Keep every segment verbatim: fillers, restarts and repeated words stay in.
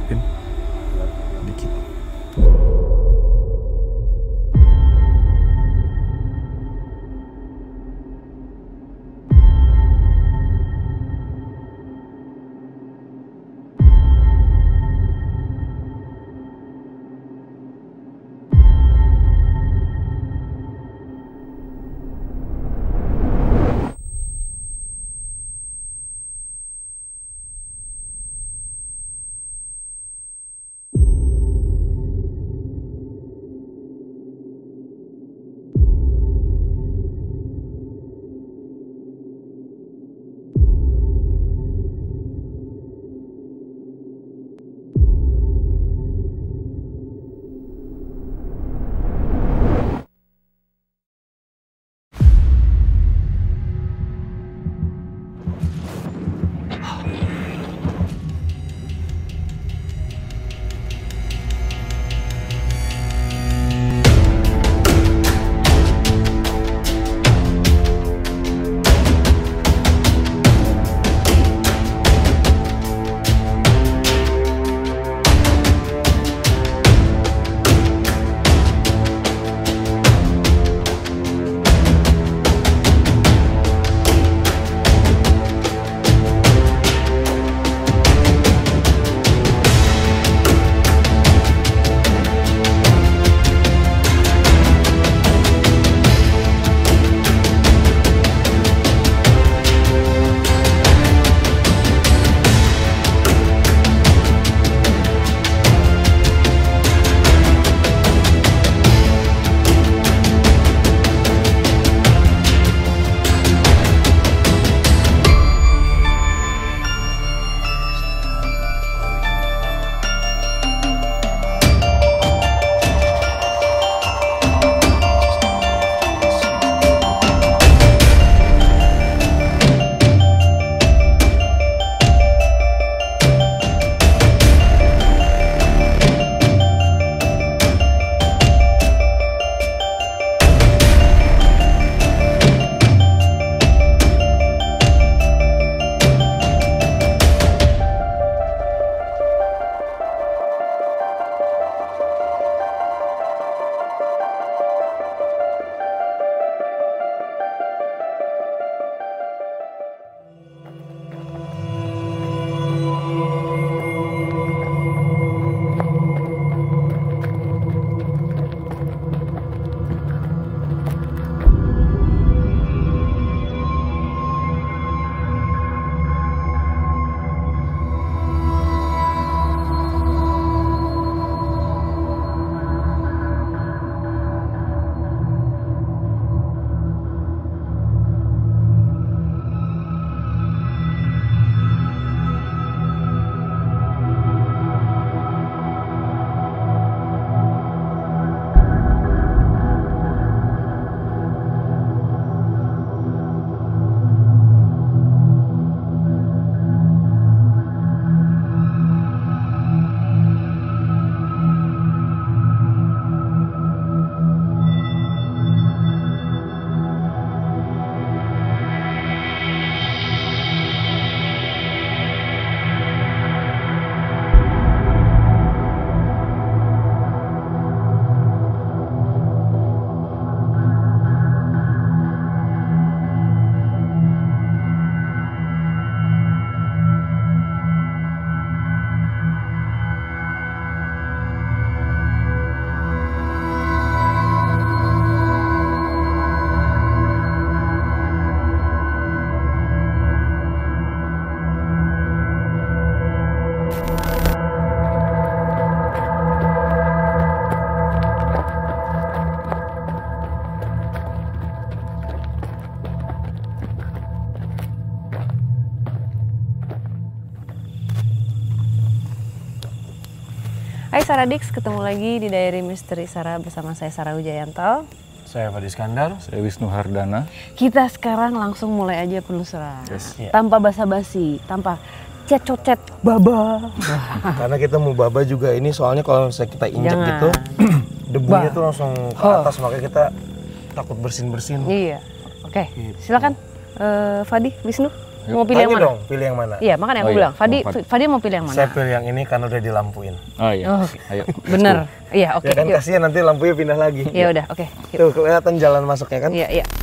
suapin dikit. Hai Saradix, ketemu lagi di Diary Misteri Sarah bersama saya Sarah Wijayanto. Saya Fadi Iskandar. Saya Wisnu Hardana. Kita sekarang langsung mulai aja penelusuran. Yes. Yeah. Tanpa basa-basi, tanpa cet-cocet baba. Karena kita mau baba juga ini soalnya kalau misalnya kita injak Jangan. gitu, debunya Bah. tuh langsung ke Oh. atas, makanya kita takut bersin-bersin. Iya, oke. Gitu. Silakan, uh, Fadi, Wisnu. Mau pilih yang Tanya mana? dong, pilih yang mana? Iya, makanya Oh, aku iya. bilang. Fadi, Oh, Fadi. Fadi mau pilih yang mana? Saya pilih yang ini karena udah dilampuin. Oh iya. Oh, Ayo. bener. Iya, oke. Ya kan yuk. kasihan nanti lampunya pindah lagi. Ya udah, oke. yuk. Tuh kelihatan jalan masuknya kan? Iya, iya.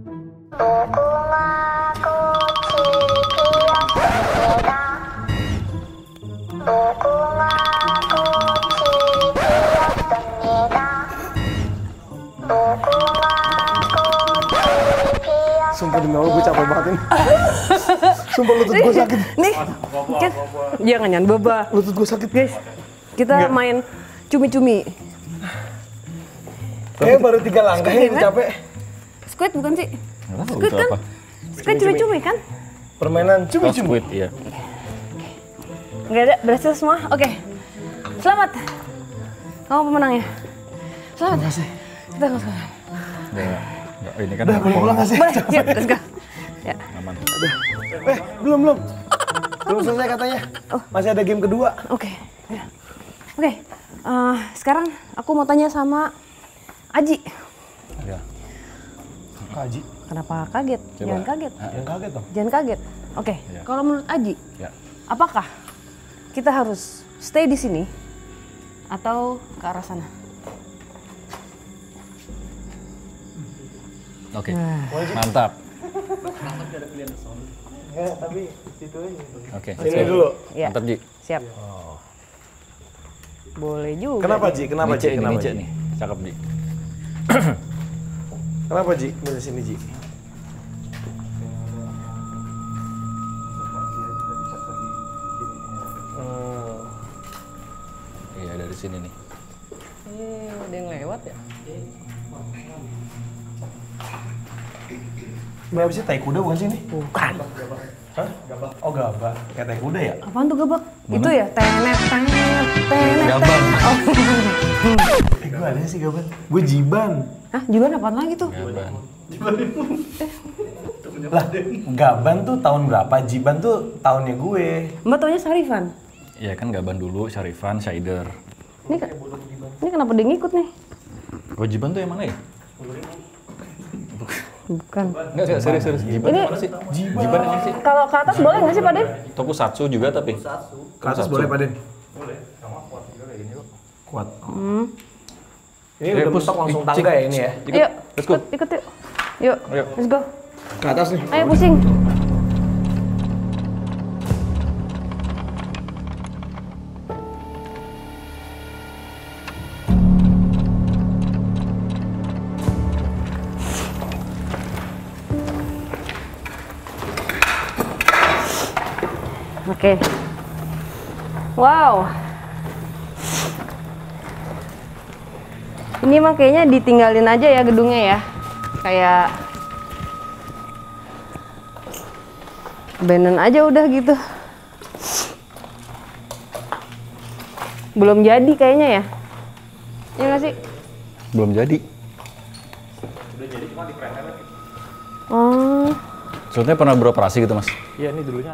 Sumpah demi Allah gue capek banget ini. Sumpah lutut gue sakit. Nih, kan? Jangan jangan boba. Lutut gue sakit. Guys, kita main cumi-cumi. Kayaknya baru tiga langkah ya Kan? capek. Squid bukan sih? Nggak tahu Squid itu kan? apa. Squid cumi-cumi kan? Permainan Oh, cumi-cumi. squid, iya. Nggak ada, berhasil semua? Oke. Selamat. Kamu pemenangnya. Selamat. Makasih. Kita nggak sekarang. Nggak, nggak, ini kan Udah boleh pulang gak sih? Boleh, yuk, let's go. Ya. aman. Eh belum belum. Belum selesai katanya. Masih ada game kedua. Oke. Ya. Oke. eh, sekarang aku mau tanya sama Aji. Ya. Kak Haji. Kenapa kaget? Coba. Jangan kaget. Yang kaget dong. Jangan kaget. Oke. Ya. Kalau menurut Aji, Ya. apakah kita harus stay di sini atau ke arah sana? Oke. Mantap. Enggak, tapi situ aja. Oke. Sini let's go. dulu. Ya. Mantap, Ji. Siap. Boleh juga. Kenapa Ji? Kenapa Nice Ji? ini, Kenapa nice Ji? nih. Cakep, Ji. Kenapa Ji? Milih sini Ji. Hmm. Iya, dari sini nih. Eh, ada yang lewat ya? Ini apa sih? Tai kuda bukan sih ini? Bukan. Hah? Oh gabak. Kayak tai kuda ya? Apaan tuh gabak? Itu ya? Tenet, tenet, tenet, Gabang. tenet. Oh. Eh gue ada sih gabak. Gue jiban. Hah? Juga apaan lagi tuh? Gaban. Lah, gaban tuh tahun berapa? Jiban tuh tahunnya gue. Mbak taunya Sarifan. Iya kan Gaban dulu, Syarifan, Syaider. Ini, ke- ini kenapa dia ngikut nih? Wajiban tuh yang mana ya? Bukan. Enggak, enggak, serius, serius. Jiban Ini- yang mana sih? Jiban yang mana sih? Kalau ke atas boleh nggak sih Pak Den? Tokusatsu juga tapi. Ke atas boleh Pak Den? Boleh. Sama kuat juga kayak gini kok. Kuat. Hmm. Ini Eh, udah Pus, mentok langsung cik. tangga ya ini ya? Ikut, Yuk, let's go. ikut, ikut yuk. Yuk, Ayo. let's go. Ke atas nih. Ayo pusing. Oke. Wow. Ini mah kayaknya ditinggalin aja ya gedungnya ya. Kayak abandon aja udah gitu. Belum jadi kayaknya ya. Iya nggak sih? Belum jadi. Oh, Sebetulnya pernah beroperasi gitu, Mas? Iya ini dulunya.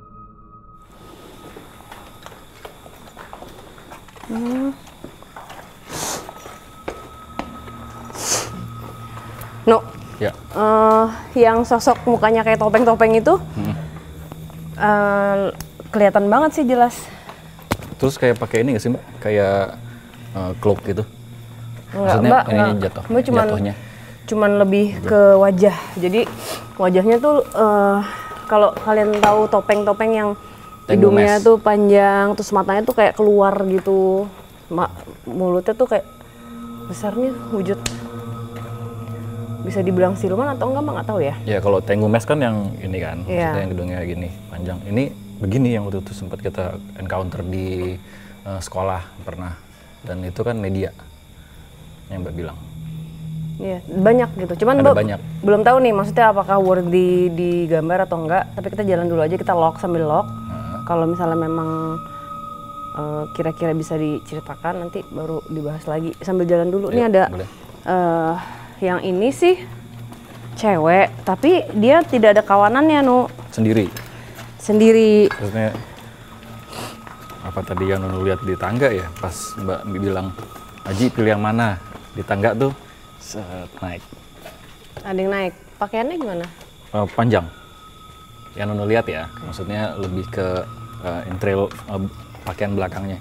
no. Ya. Eh, yang sosok mukanya kayak topeng-topeng itu Hmm. eh, kelihatan banget sih jelas. Terus kayak pakai ini nggak sih, Mbak? Kayak uh, cloak gitu. Enggak, Maksudnya Mbak, ininya enggak. jatuh, Mbak cuman, jatuhnya. cuman lebih ke wajah. Jadi wajahnya tuh eh, kalau kalian tahu topeng-topeng yang Tengu hidungnya mes. tuh panjang, terus matanya tuh kayak keluar gitu, Ma, mulutnya tuh kayak besarnya wujud bisa dibilang siluman atau enggak, Mbak nggak tahu ya. Ya kalau Tengu Mes kan yang ini kan, Iya. maksudnya yang gedungnya gini panjang. Ini begini yang waktu itu sempat kita encounter di uh, sekolah pernah, dan itu kan media yang Mbak bilang. Iya, banyak gitu. Cuman Ada Mbak banyak. belum tahu nih maksudnya apakah worthy di gambar atau enggak, tapi kita jalan dulu aja, kita lock sambil lock. Nah, Kalau misalnya memang eh, kira-kira bisa diceritakan nanti baru dibahas lagi sambil jalan dulu. Ini Iya, ada boleh. eh, yang ini sih cewek, tapi dia tidak ada kawanannya, Nu. sendiri. Sendiri. Maksudnya apa tadi yang Nunu lihat di tangga ya, pas Mbak bilang Aji pilih yang mana di tangga tuh, set naik. Ada yang naik. Pakaiannya gimana? Eh, panjang. yang Nunu lihat ya, maksudnya lebih ke uh, intrail uh, pakaian belakangnya.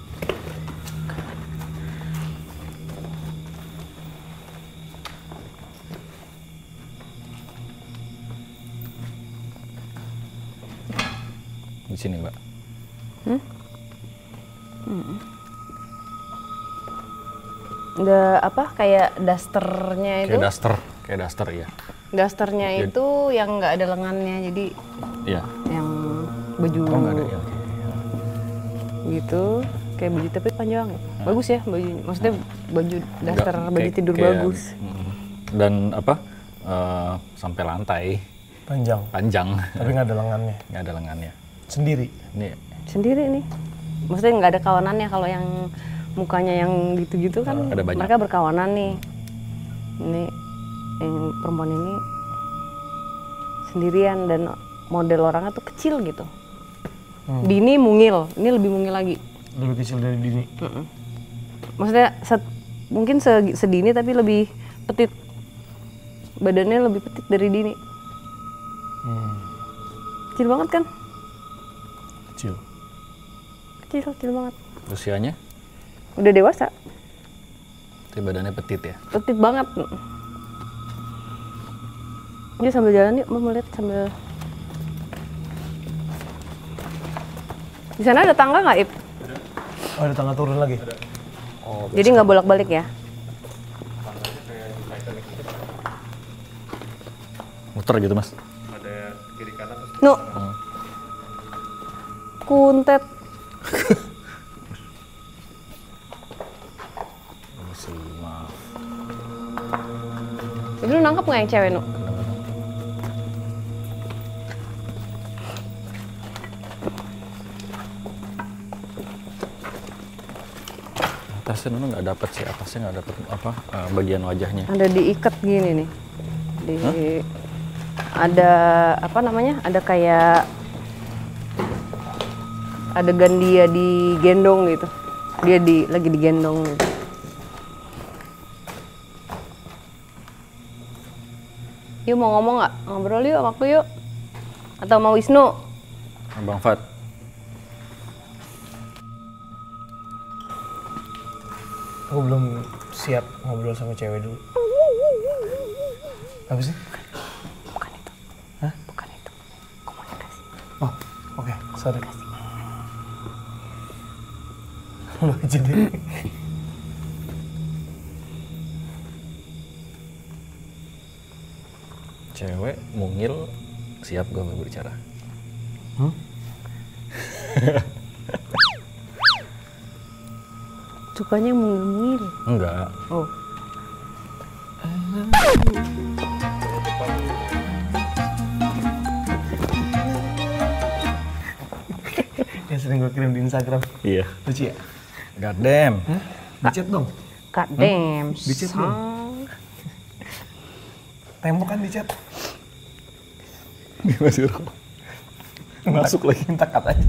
Di sini, Mbak. Hmm? Hmm. Udah apa kayak dasternya itu? Kayak daster, kayak daster ya. Dasternya Jadi- itu yang nggak ada lengannya, jadi Iya. yang baju Oh nggak ada ya. Oke. gitu, kayak baju tapi panjang. Bagus ya baju, maksudnya baju daster, Nggak, baju kayak- tidur kayak- bagus. mm, Dan apa? uh, sampai lantai Panjang, panjang, tapi nggak ada lengannya. nggak ada lengannya. Sendiri. Ini Sendiri nih, maksudnya nggak ada kawanannya. Kalau yang mukanya yang gitu-gitu kan Ada banyak. mereka berkawanan nih. Ini yang perempuan ini sendirian dan model orangnya tuh kecil gitu. Hmm. Dini mungil, ini lebih mungil lagi. Lebih kecil dari Dini. Mm-mm. Maksudnya set- mungkin se- sedini tapi lebih petit. Badannya lebih petit dari Dini. Hmm. Kecil banget kan? Kecil. Kecil, kecil banget. usianya, Udah dewasa, tapi badannya petit ya. petit banget. Yuk sambil jalan yuk, mau lihat sambil. Di sana ada tangga nggak, Ip? Oh, ada tangga turun lagi. Jadi nggak bolak-balik ya? Muter gitu mas. Nu. Kuntet. Masih maaf. Jadi lu nangkep nggak yang cewek, Nu? Atasnya Nunu nggak dapet sih, atasnya nggak dapet apa eh, bagian wajahnya. Ada diikat gini nih. Di ada apa namanya? Ada kayak adegan dia digendong gitu. Dia di lagi digendong gitu. Yuk mau ngomong nggak? Ngobrol yuk waktu yuk. Atau mau Wisnu? Bang Fat. Aku belum siap ngobrol sama cewek dulu. Apa sih? Bukan itu. Hah? Bukan itu. Komunikasi. Oh, oke, sorry. Lu aja deh. Cewek mungil siap gue berbicara. Hmm? Sukanya mungil-mungil. Enggak. Oh. Yang sering gue kirim di Instagram. Iya. Lucu ya? God damn. Hah? Dicet dong. God damn. Dicet belum? son. Tembok kan dicet. Masih masuk lagi. Minta cut aja.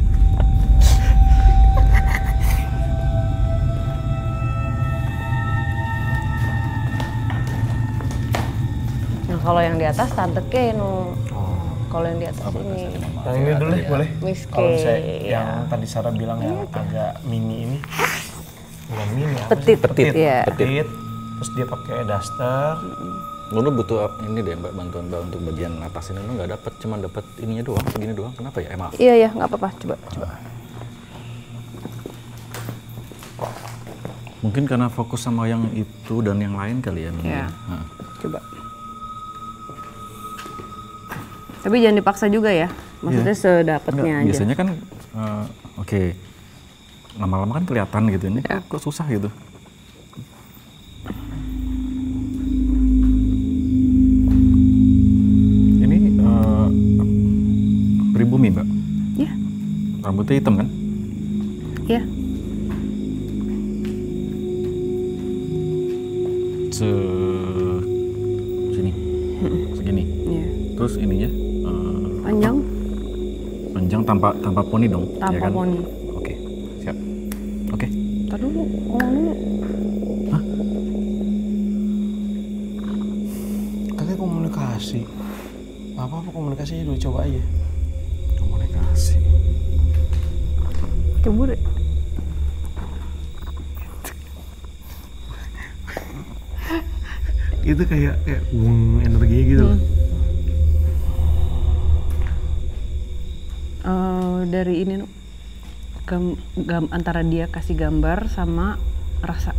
Nah kalau yang di atas tante K, Nu. Kalau yang di atas ini. Yang ini dulu deh, boleh? Miss K, Kalau saya ya. yang tadi Sarah bilang yang agak mini ini. Bukan mini, apa Petit, sih? petit, ya. Petit. Terus dia pakai daster. Nunu butuh ini deh mbak, bantuan mbak untuk bagian atas ini. Nunu nggak dapet, cuma dapet ininya doang, segini doang. Kenapa ya? Eh maaf. Iya ya, nggak apa-apa. Coba, coba. Mungkin karena fokus sama yang itu dan yang lain kali ya. Nunu. Iya. Nah. Coba. Tapi jangan dipaksa juga ya. Maksudnya sedapatnya Nggak, aja. biasanya kan, eh, oke, lama-lama kan kelihatan gitu. Ini kok, kok susah gitu. Ini eh, pribumi mbak. Iya, Rambutnya hitam kan? iya. Se sini, segini. Iya. Terus ininya eh, Panjang, panjang tanpa tanpa poni dong. tanpa ya kan? poni. Oke, siap. Oke. Ntar dulu, ngomong dulu. Katanya komunikasi. Apa-apa komunikasinya dulu, coba aja. Kasih. Cemburu. Itu kayak kayak wung energinya gitu. Hmm. Uh, dari ini gam, gam, antara dia kasih gambar sama rasa.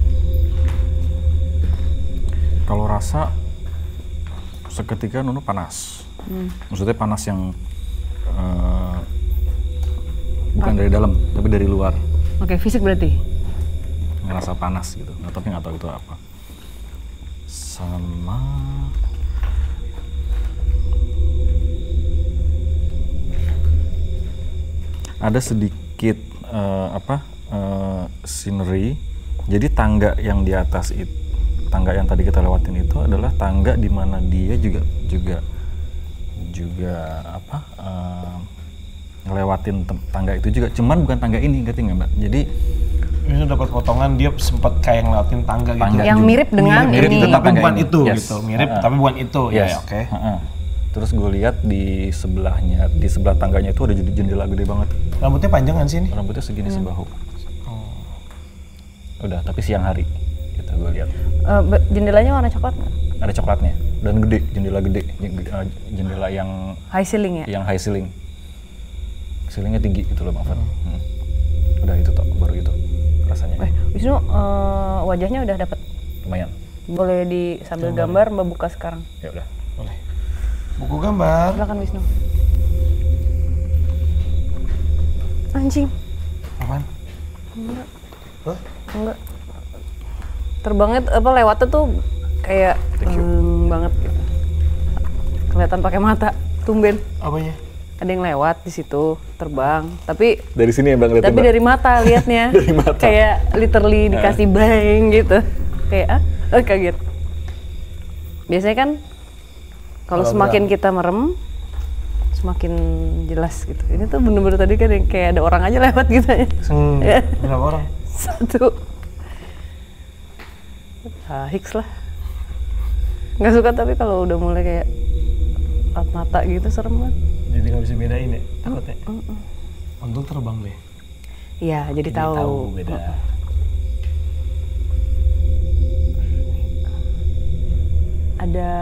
Kalau rasa seketika Nunu panas. Hmm. Maksudnya panas yang uh, bukan dari dalam tapi dari luar. Oke, okay, fisik berarti. Ngerasa panas gitu. Nah, tapi nggak tahu itu apa. Sama ada sedikit uh, apa uh, scenery. Jadi tangga yang di atas itu, tangga yang tadi kita lewatin itu adalah tangga di mana dia juga juga juga apa uh, ngelewatin tangga itu juga. Cuman bukan tangga ini, ngerti nggak Mbak? Jadi ini dapat potongan dia sempat kayak ngeliatin tangga, tangga gitu. Yang mirip dengan mirip, ini. Itu, tapi bukan ini. itu Yes. gitu. Mirip uh-uh. tapi bukan itu. Yes. Ya, oke. Okay. Uh-uh. Terus gue lihat di sebelahnya, di sebelah tangganya itu ada jendela gede banget. Rambutnya panjang kan sih ini? Rambutnya segini hmm. sebahu. Oh. Udah, tapi siang hari gitu gue lihat. Uh, jendelanya warna coklat nggak? Ada coklatnya dan gede, jendela gede, jendela yang high ceiling ya? Yang high ceiling. Ceilingnya tinggi gitu loh Bang Fer. Hmm. Udah itu toh, baru itu rasanya. Eh, Wisnu, uh, wajahnya udah dapet? Lumayan. Boleh di sambil gambar Mbak buka sekarang? Ya udah. Boleh. Buku gambar. Silakan Wisnu. Anjing. Apaan? Enggak. Hah? Enggak. Terbangnya apa lewatnya tuh kayak um, banget gitu. Kelihatan pakai mata, tumben. Apanya? Ada yang lewat di situ, terbang. Tapi dari sini ya Bang lihatnya. Tapi dari mata liatnya. Dari mata. Kayak literally dikasih bang gitu. Kayak ah, oh, kaget. Biasanya kan kalau semakin kita merem, semakin jelas gitu. Ini tuh bener-bener tadi kan yang kayak ada orang aja lewat gitu ya. Hmm, berapa orang? Satu. Ah, Hicks lah. Nggak suka tapi kalau udah mulai kayak empat mata gitu serem kan. Jadi nggak bisa bedain ya takutnya. Mm, mm, mm. Untung terbang deh. Iya, jadi, jadi tahu. tahu beda. Mm. Ada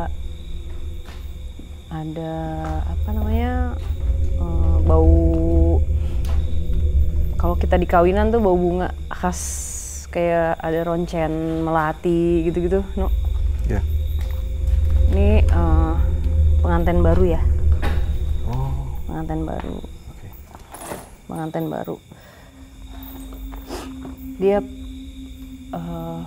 ada apa namanya uh, bau, kalau kita di kawinan tuh bau bunga khas kayak ada roncen melati gitu-gitu, no? Ya. Yeah. Ini uh, pengantin baru ya. Oh. Pengantin baru. Okay. Pengantin baru. Dia uh,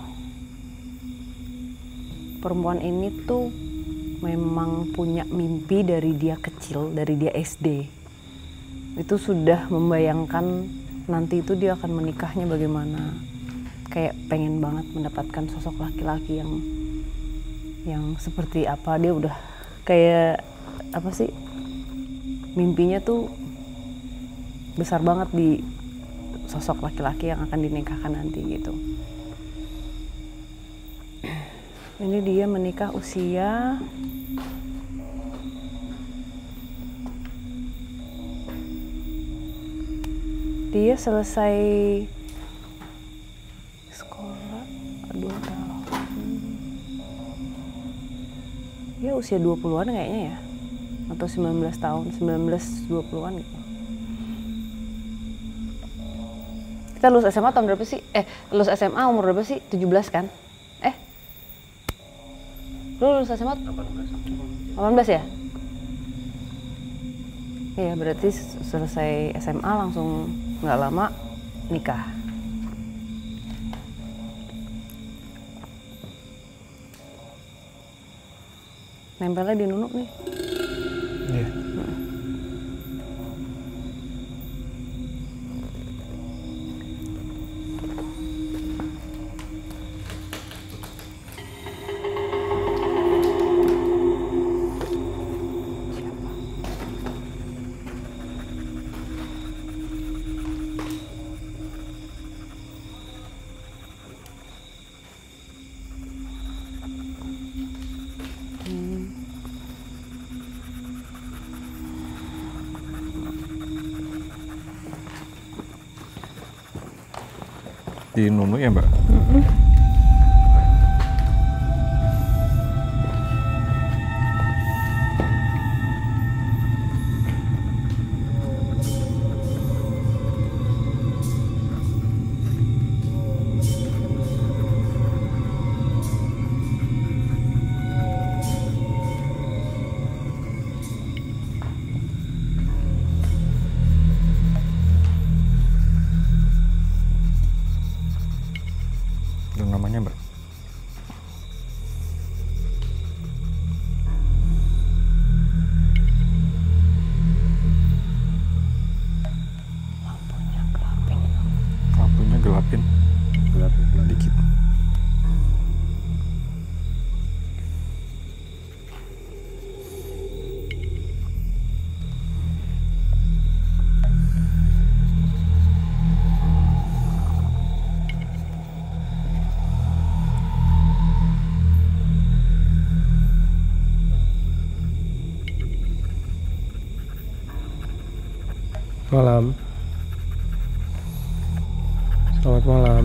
perempuan ini tuh memang punya mimpi dari dia kecil, dari dia S D. Itu sudah membayangkan nanti itu dia akan menikahnya bagaimana. Kayak pengen banget mendapatkan sosok laki-laki yang yang seperti apa. Dia udah kayak apa sih, mimpinya tuh besar banget di sosok laki-laki yang akan dinikahkan nanti gitu. Ini dia menikah usia dia selesai sekolah dua tahun. Ya usia dua puluhan kayaknya ya. Atau sembilan belas tahun, sembilan belas dua puluhan gitu. Kita lulus S M A tahun berapa sih? Eh, lulus S M A umur berapa sih? tujuh belas kan? Eh? Lu lulus S M A? delapan belas ya? Iya, berarti selesai S M A langsung nggak lama nikah. Nempelnya di nunuk nih. Iya. Hmm. Si Nunu ya Mbak? Mm-mm. Itu namanya Mbak? Lampunya gelapin. Lampunya gelapin. Gelapin, gelapin. Dikit. Malam. Selamat malam.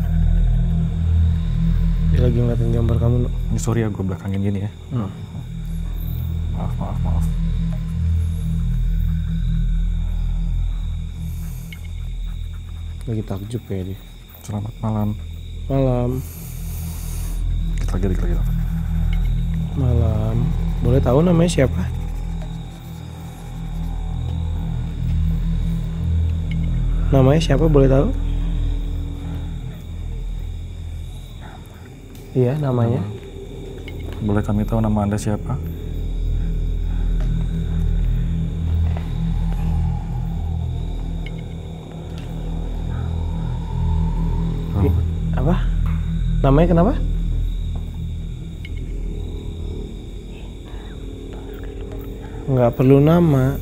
Dia lagi ngeliatin gambar kamu, Nuk. Ini sorry ya gue belakangin gini ya. Hmm. Maaf, maaf, maaf. Lagi takjub kayak dia. Selamat malam. Malam. Dikit lagi, dikit lagi. Taufan. Malam. Boleh tahu namanya siapa? Namanya siapa boleh tahu? Iya, namanya. Boleh kami tahu nama Anda siapa? I- apa? Namanya kenapa? Nggak perlu nama.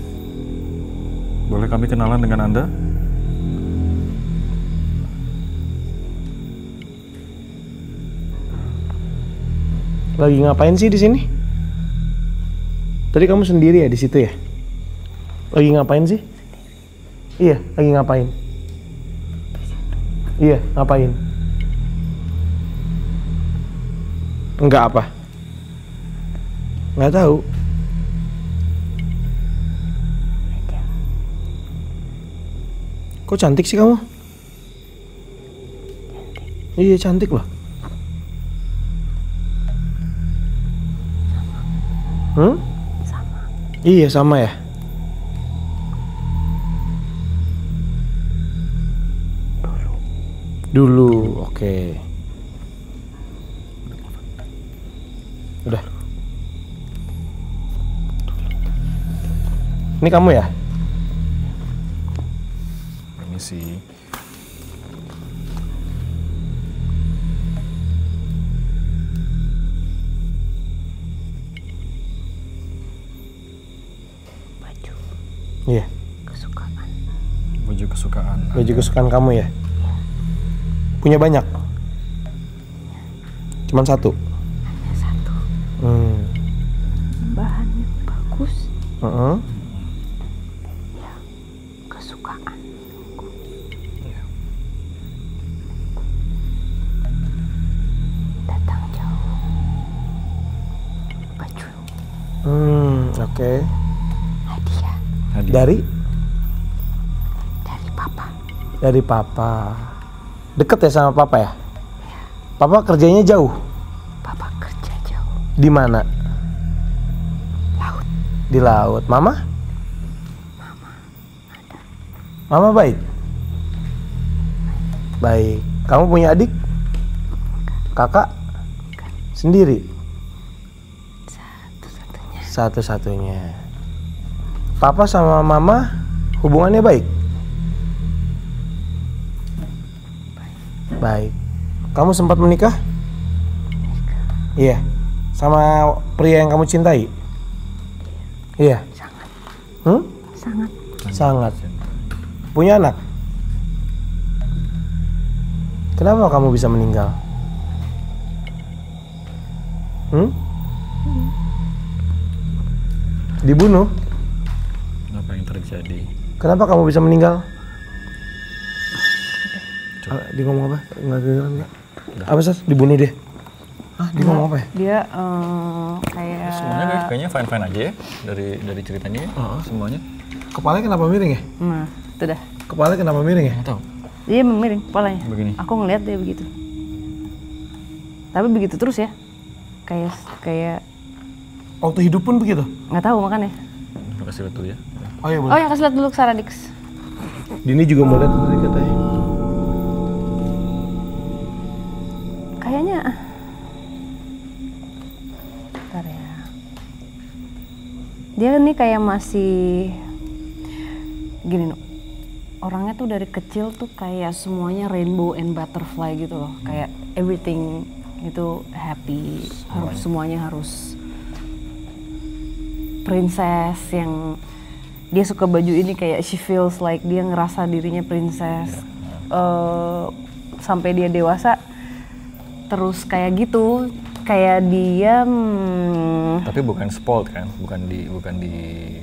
Boleh kami kenalan dengan Anda? Lagi ngapain sih di sini? Tadi kamu sendiri ya di situ ya? Lagi ngapain sih? Iya, lagi ngapain? Iya, ngapain? Enggak apa? Nggak tahu. Kok cantik sih kamu? Iya, cantik loh. Hmm? Sama. Iya, sama ya. Dulu. Dulu, oke. Udah. Ini kamu ya? Ini sih. Baju Iya. kesukaan. Baju kesukaan. Baju Anda. kesukaan kamu ya? Punya banyak? Cuman satu? Hanya satu. Hmm. Bahannya bagus. Heeh. Ya, kesukaan. Iya. Datang jauh. Baju Hmm, oke. hadiah Hadiah. Dari? dari papa. Dari papa. Deket ya sama papa ya? Papa kerjanya jauh? Papa kerja jauh. Di mana? Laut. Di laut. Mama? Mama baik? Baik. Kamu punya adik? Kakak? Sendiri? Satu-satunya. Satu-satunya. Papa sama mama hubungannya baik? Baik. Kamu sempat menikah? Iya. Sama pria yang kamu cintai? Iya. Sangat. Hmm? Sangat. Sangat. Punya anak? Kenapa kamu bisa meninggal? Hmm? Dibunuh? Apa yang terjadi? Kenapa kamu bisa meninggal? Ah, dia ngomong apa? Enggak kedengeran enggak? Apa sih? Dibunuh dia? Hah, dia ngomong apa ya? Dia eh, kayak Semuanya kayak- kayaknya fine fine aja ya dari dari ceritanya ya. Semuanya. Kepalanya kenapa miring ya? nah itu dah. Kepalanya kenapa miring ya? Nggak tahu. Dia emang miring kepalanya. Begini. Aku ngeliat dia begitu. Tapi begitu terus ya. Kayak kayak Waktu hidup pun begitu? nggak tahu makanya. Terima kasih lihat dulu ya. Oh iya Oh boleh. ya kasih lihat dulu ke Saradix. Dini juga mau lihat tadi katanya. Kayaknya. Bentar ya. Dia nih kayak masih gini Nuk. Orangnya tuh dari kecil tuh kayak semuanya rainbow and butterfly gitu loh. Kayak everything itu happy, harus semuanya harus princess yang dia suka baju ini kayak she feels like dia ngerasa dirinya princess. Eh, sampai dia dewasa terus kayak gitu, kayak dia hmm, Tapi bukan spoiled kan? Bukan di bukan di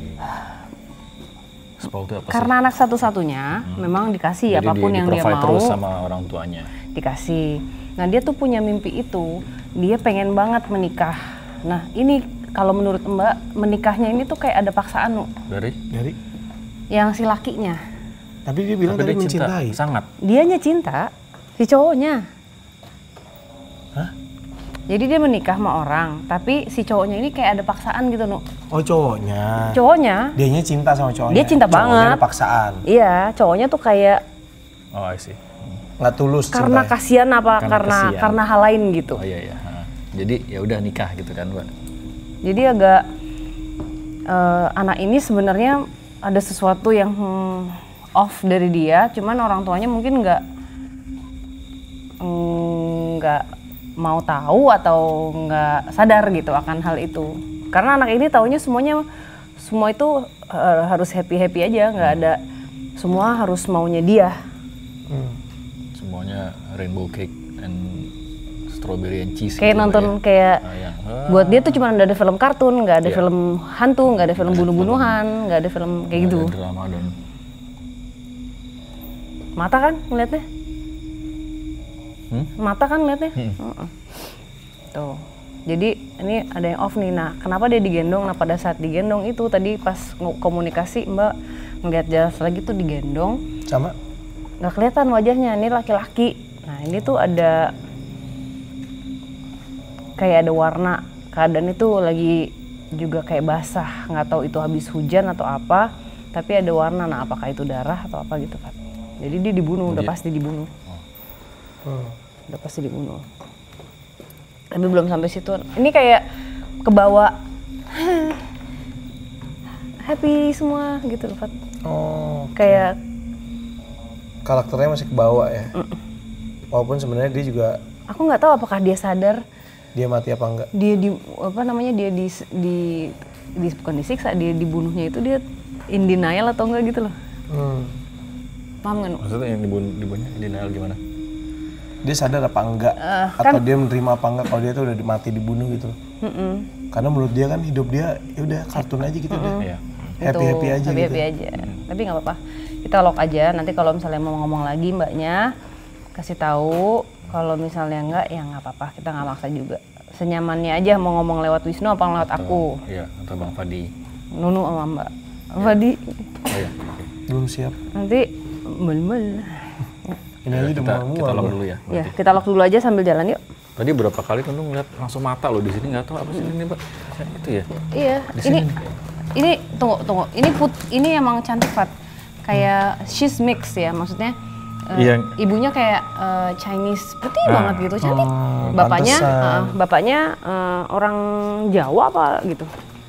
spoiled itu apa sih? karena anak satu-satunya memang dikasih Jadi apapun di, yang dia di-provide mau terus sama orang tuanya. dikasih. Nah dia tuh punya mimpi itu, dia pengen banget menikah. Nah ini kalau menurut Mbak menikahnya ini tuh kayak ada paksaan Nuk. Dari Dari? Yang si lakinya, Tapi dia bilang tapi tadi dia cinta mencintai. sangat. dianya cinta si cowoknya. Hah? Jadi dia menikah sama orang, tapi si cowoknya ini kayak ada paksaan gitu Nuk. Oh cowoknya. Cowoknya, Dianya cinta sama cowoknya. Dia cinta Cowoknya banget. ada paksaan. iya cowoknya tuh kayak Oh, I see. Nggak tulus karena cintanya. kasihan apa Karena karena kasihan. karena hal lain gitu. Oh iya iya. Ha. Jadi ya udah nikah gitu kan, Mbak. Jadi agak eh, anak ini sebenarnya ada sesuatu yang hmm, off dari dia, cuman orang tuanya mungkin nggak nggak mau tahu atau nggak sadar gitu akan hal itu. Karena anak ini taunya semuanya semua itu eh, harus happy happy aja, nggak ada semua harus maunya dia. Hmm. Semuanya rainbow cake and strawberry and cheese. Kayak gitu, Mbak, nonton ya. kayak Ah, yang, ah, buat dia tuh cuma ada film kartun, nggak ada Iya. film hantu, nggak ada film bunuh-bunuhan, nggak ada film kayak gitu. ada drama dan Mata kan ngeliatnya? Hmm? Mata kan ngeliatnya? Hmm. Heeh. Tuh. Jadi ini ada yang off nih. Nah, kenapa dia digendong? Nah, pada saat digendong itu tadi pas ngu- komunikasi Mbak ngeliat jelas lagi tuh digendong, Sama? nggak kelihatan wajahnya. Ini laki-laki. Nah, ini tuh ada kayak ada warna. Keadaan itu lagi juga kayak basah. Nggak tahu itu habis hujan atau apa. Tapi ada warna. Nah, apakah itu darah atau apa gitu kan? Jadi dia dibunuh, udah Dia- pasti dibunuh. Hmm. Udah pasti dibunuh. Tapi belum sampai situ. Ini kayak kebawa happy semua gitu loh, Fat. Oh, Kayak karakternya masih kebawa ya. Walaupun sebenarnya dia juga aku nggak tahu apakah dia sadar dia mati apa enggak. dia di apa namanya dia di di, di bukan disiksa, dia dibunuhnya itu dia in denial atau enggak gitu loh. Hmm. Paham kan? maksudnya yang dibunuh dibunuhnya denial gimana? Dia sadar apa enggak? Eh, Atau kan- dia menerima apa enggak kalau dia tuh udah mati dibunuh gitu. Mm-mm. Karena menurut dia kan hidup dia ya udah kartun aja gitu deh. Iya. Happy happy aja happy gitu. happy aja. Tapi nggak apa-apa. Kita lock aja. Nanti kalau misalnya mau ngomong lagi mbaknya kasih tahu. Kalau misalnya enggak ya nggak apa-apa. Kita nggak maksa juga. Senyamannya aja mau ngomong lewat Wisnu apa lewat aku. Iya, atau Bang Fadi. Nunu sama Mbak. Fadi Oh iya. Oke. Belum siap. nanti mel-mel. Ini aja udah Kita mau kita lock dulu ya. Ya kita lock dulu aja sambil jalan yuk. Tadi berapa kali kan lu ngeliat langsung mata lo di sini, nggak tahu apa sih ini, Mbak. Itu ya. Iya. Ini ini tunggu tunggu. Ini put ini emang cantik Fat. Kayak she's mix ya maksudnya. eh, Iya. Ibunya kayak eh, Chinese putih Ah. banget gitu cantik. Oh, bapaknya pantesan. eh, bapaknya eh, orang Jawa apa gitu.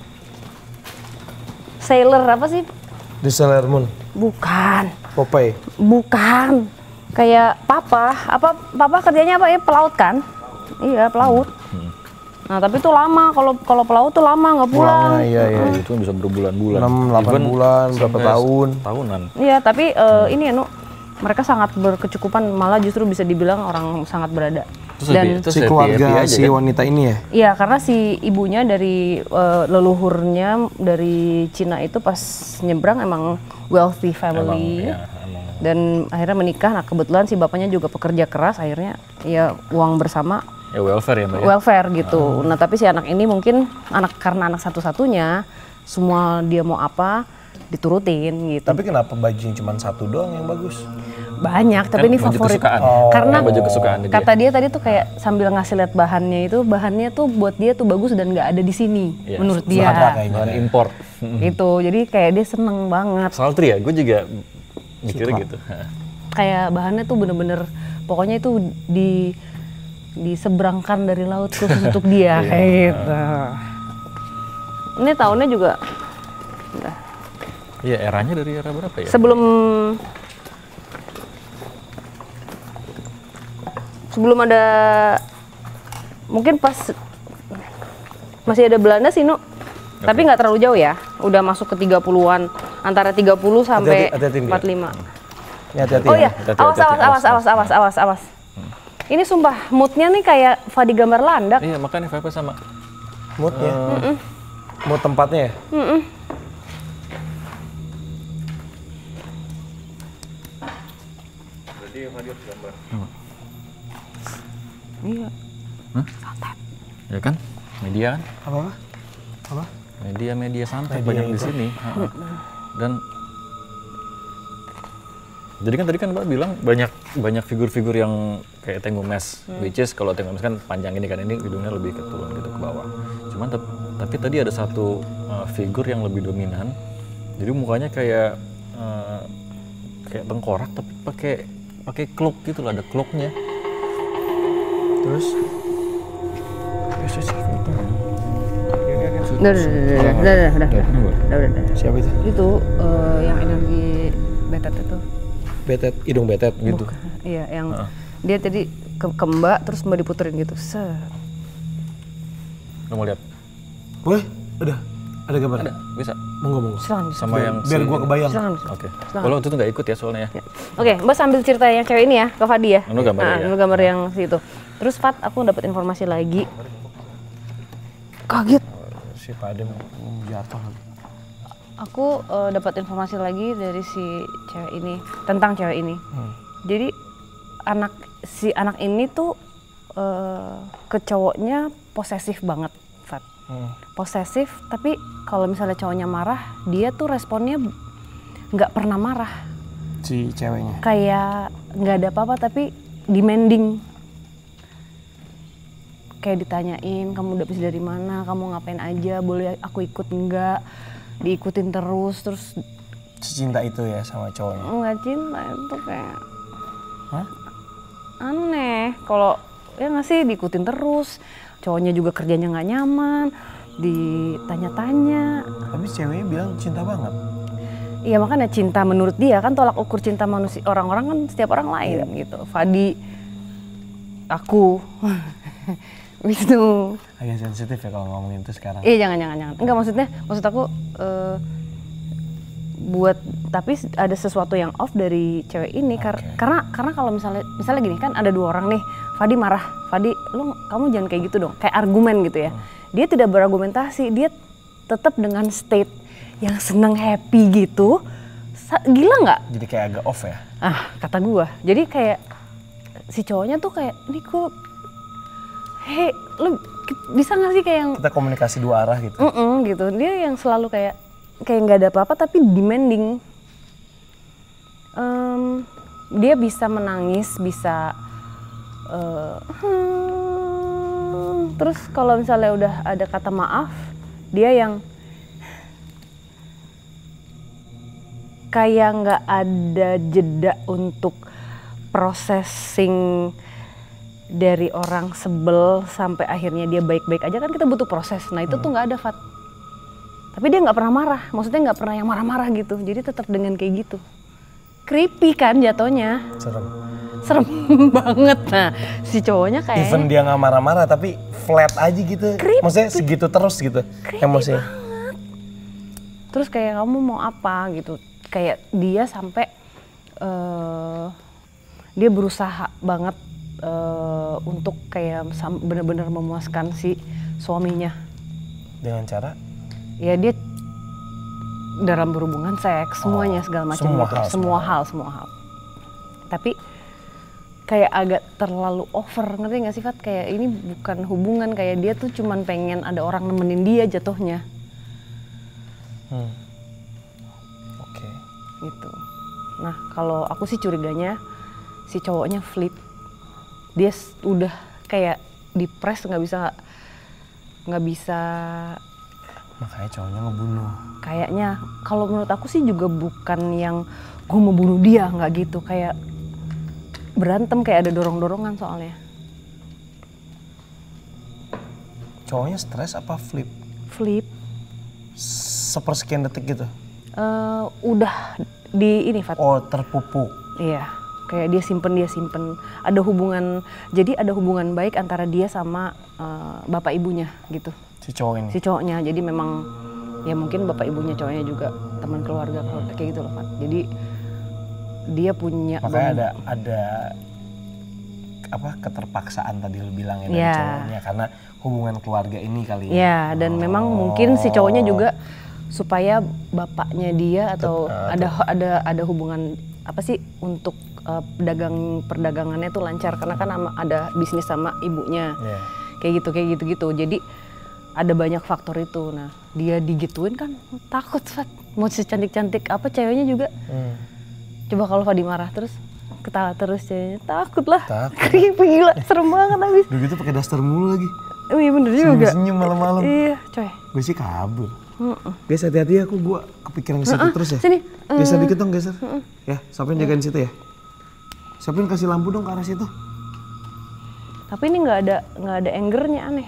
Sailor apa sih? The Sailor Moon, Bukan. Popeye. Bukan. Kayak papa, apa papa kerjanya apa ya? Pelaut kan? Iya, pelaut. Nah, tapi itu lama kalau kalau pelaut tuh lama nggak pulang. Pulangnya iya iya. Oh, itu bisa berbulan-bulan. enam delapan Even bulan, berapa sampai tahun. Tahunan. Iya, tapi eh, ini ya, Nu, mereka sangat berkecukupan, malah justru bisa dibilang orang sangat berada. Terus Dan lebih- terus Si happy- keluarga happy aja si kan? wanita ini ya. iya, karena si ibunya dari eh, leluhurnya dari Cina itu pas nyebrang emang wealthy family. Emang, ya, emang. Dan akhirnya menikah. Nah, kebetulan si bapaknya juga pekerja keras, akhirnya ya uang bersama, Ya welfare ya mbak ya. welfare gitu. Nah, tapi si anak ini mungkin anak karena anak satu-satunya, semua dia mau apa diturutin gitu. Tapi kenapa bajunya cuma satu doang yang bagus? Banyak, tapi Kan ini baju favorit. kesukaan. Karena Kan baju kesukaan dia. kata dia tadi tuh kayak sambil ngasih lihat bahannya itu, bahannya tuh buat dia tuh bagus dan nggak ada di sini Iya, menurut Sumatera dia. kayaknya. Bahan impor. Gitu. Jadi kayak dia seneng banget. Saltri ya, gue juga mikirnya gitu. Kayak bahannya tuh bener-bener pokoknya itu di diseberangkan dari laut khusus untuk dia kayak gitu. Ini tahunnya juga udah. Iya, eranya dari era berapa ya? Sebelum sebelum ada mungkin pas masih ada Belanda sih, Nu. Tapi nggak terlalu jauh ya. Udah masuk ke tiga puluhan, antara tiga puluh sampai Hati-hati, hati-hati, Mbak. empat puluh lima. Ini hati-hati Oh ya. iya, Hati-hati, awas, hati-hati, awas, awas, awas, awas, awas, awas. Ini sumpah moodnya nih kayak Fadi gambar landak. Iya, makanya vibe sama. Moodnya. Mood tempatnya ya. Iya. Ya kan? Media kan? Apa apa? Apa? Media-media santai banyak di sini. Ha-ha. Dan jadi kan tadi kan Mbak bilang banyak banyak figur-figur yang kayak Tengku Mes, which is kalau Tengku Mes kan panjang ini kan, ini hidungnya lebih ke turun gitu ke bawah. Cuman tep- tapi tadi ada satu uh, figur yang lebih dominan. Jadi mukanya kayak uh, kayak tengkorak tapi pakai pakai cloak gitu loh, ada cloaknya. Terus? Udah, udah, udah, udah, udah, udah, udah, udah, udah, udah, udah. Siapa itu? Itu eh, yang energi betet itu. Betet, hidung betet gitu. Iya, yang dia tadi ke, ke Mbak, terus Mbak diputerin gitu. Set. Lo mau lihat? Boleh? Udah. Ada gambar? Ada, bisa. Monggo monggo. Silakan, bisa. Sama yang Biar si- gua kebayang. Silakan, bisa. Oke. Silakan. Kalau waktu itu nggak ikut ya soalnya ya. Ya. Oke, Mbak sambil cerita yang cewek ini ya, ke Fadi ya. Lu gambarnya Nah, ya? lu gambar yang situ. Terus Fat, aku dapat informasi lagi. Kaget. Si Pak Adem jatuh lagi. Aku eh, dapat informasi lagi dari si cewek ini tentang cewek ini. Jadi anak si anak ini tuh eh, ke cowoknya posesif banget, Fat. Posesif, tapi kalau misalnya cowoknya marah, dia tuh responnya nggak pernah marah. Si ceweknya. Kayak nggak ada apa-apa tapi demanding. Kayak ditanyain, kamu dapet dari mana, kamu ngapain aja, boleh aku ikut enggak, diikutin terus, terus Secinta itu ya sama cowoknya. nggak cinta itu kayak Hah? aneh. Kalau ya nggak sih diikutin terus, cowoknya juga kerjanya nggak nyaman, ditanya-tanya. Tapi ceweknya bilang cinta banget. Iya makanya cinta menurut dia kan tolak ukur cinta manusia orang-orang kan setiap orang lain gitu. Fadi, aku, Wisnu. Agak sensitif ya kalau ngomongin itu sekarang. Iya jangan jangan jangan. Enggak maksudnya maksud aku eh, buat tapi ada sesuatu yang off dari cewek ini kar- karena karena kalau misalnya misalnya gini kan ada dua orang nih. Fadi marah. Fadi, lu kamu jangan kayak gitu dong. Kayak argumen gitu ya. Dia tidak berargumentasi, dia tetap dengan state yang seneng happy gitu. Sa- Gila nggak? Jadi kayak agak off ya. Ah, kata gua. Jadi kayak si cowoknya tuh kayak, ini kok, hei, lu bisa nggak sih kayak yang, Kita komunikasi dua arah gitu. mm gitu. Dia yang selalu kayak, kayak nggak ada apa-apa tapi demanding. Em, dia bisa menangis, bisa, eh, hmm, terus kalau misalnya udah ada kata maaf, dia yang kayak nggak ada jeda untuk processing dari orang sebel sampai akhirnya dia baik-baik aja, kan kita butuh proses. Nah itu tuh nggak ada, Fat. Tapi dia nggak pernah marah, maksudnya nggak pernah yang marah-marah gitu. Jadi tetap dengan kayak gitu. Creepy kan jatuhnya, Serem. serem banget. Nah si cowoknya kayak Even dia nggak marah-marah tapi flat aja gitu. Creepy. Maksudnya segitu terus gitu emosinya. terus kayak kamu mau apa gitu. Kayak dia sampai eh dia berusaha banget uh, untuk kayak benar-benar memuaskan si suaminya. Dengan cara? Ya dia dalam berhubungan seks, semuanya Oh, segala macam semua gitu. hal, semua semua hal, semua hal. Tapi kayak agak terlalu over, ngerti nggak sih Fat? Kayak ini bukan hubungan, kayak dia tuh cuman pengen ada orang nemenin dia jatuhnya. Hmm. Oke. Okay. Gitu. Nah kalau aku sih curiganya si cowoknya flip. Dia s- udah kayak depres, nggak bisa nggak bisa Makanya cowoknya ngebunuh. kayaknya. Kalau menurut aku sih juga bukan yang gue mau bunuh dia, nggak gitu. Kayak berantem, kayak ada dorong-dorongan soalnya. Cowoknya stres apa flip? Flip. Sepersekian detik gitu? Eh, udah di ini Fat. Oh, terpupuk. Iya, kayak dia simpen dia simpen. Ada hubungan, jadi ada hubungan baik antara dia sama eh, bapak ibunya gitu. Si cowok ini? Si cowoknya, jadi memang ya mungkin bapak ibunya cowoknya juga teman keluarga, keluarga kayak gitu loh Fat. Jadi dia punya. Makanya bom- ada ada apa keterpaksaan tadi lu bilang ya dari Iya. cowoknya karena hubungan keluarga ini kali ya. Ya, dan memang mungkin si cowoknya juga supaya bapaknya dia atau Tet- eh, ada ada ada hubungan apa sih untuk eh, pedagang perdagangannya tuh lancar karena kan ama- ada bisnis sama ibunya. Iya. Kayak gitu kayak gitu-gitu. Jadi ada banyak faktor itu. Nah, dia digituin kan takut Fat. Mau secantik-cantik apa ceweknya juga. Hmm. Coba kalau Fadi marah terus ketawa terus ceweknya takut lah. Takut. Gila, serem banget habis. Udah gitu pakai daster mulu lagi. Oh iya bener juga. Senyum malam-malam. Iya, coy. Gue sih kabur. Mm-mm. Guys, hati-hati ya, aku gua kepikiran ke situ Uh-uh, terus ya. sini. Geser Mm. dikit dong, geser. Ya, siapa yang jagain situ ya? Siapa yang kasih lampu dong ke arah situ? Tapi ini nggak ada nggak ada angernya, aneh.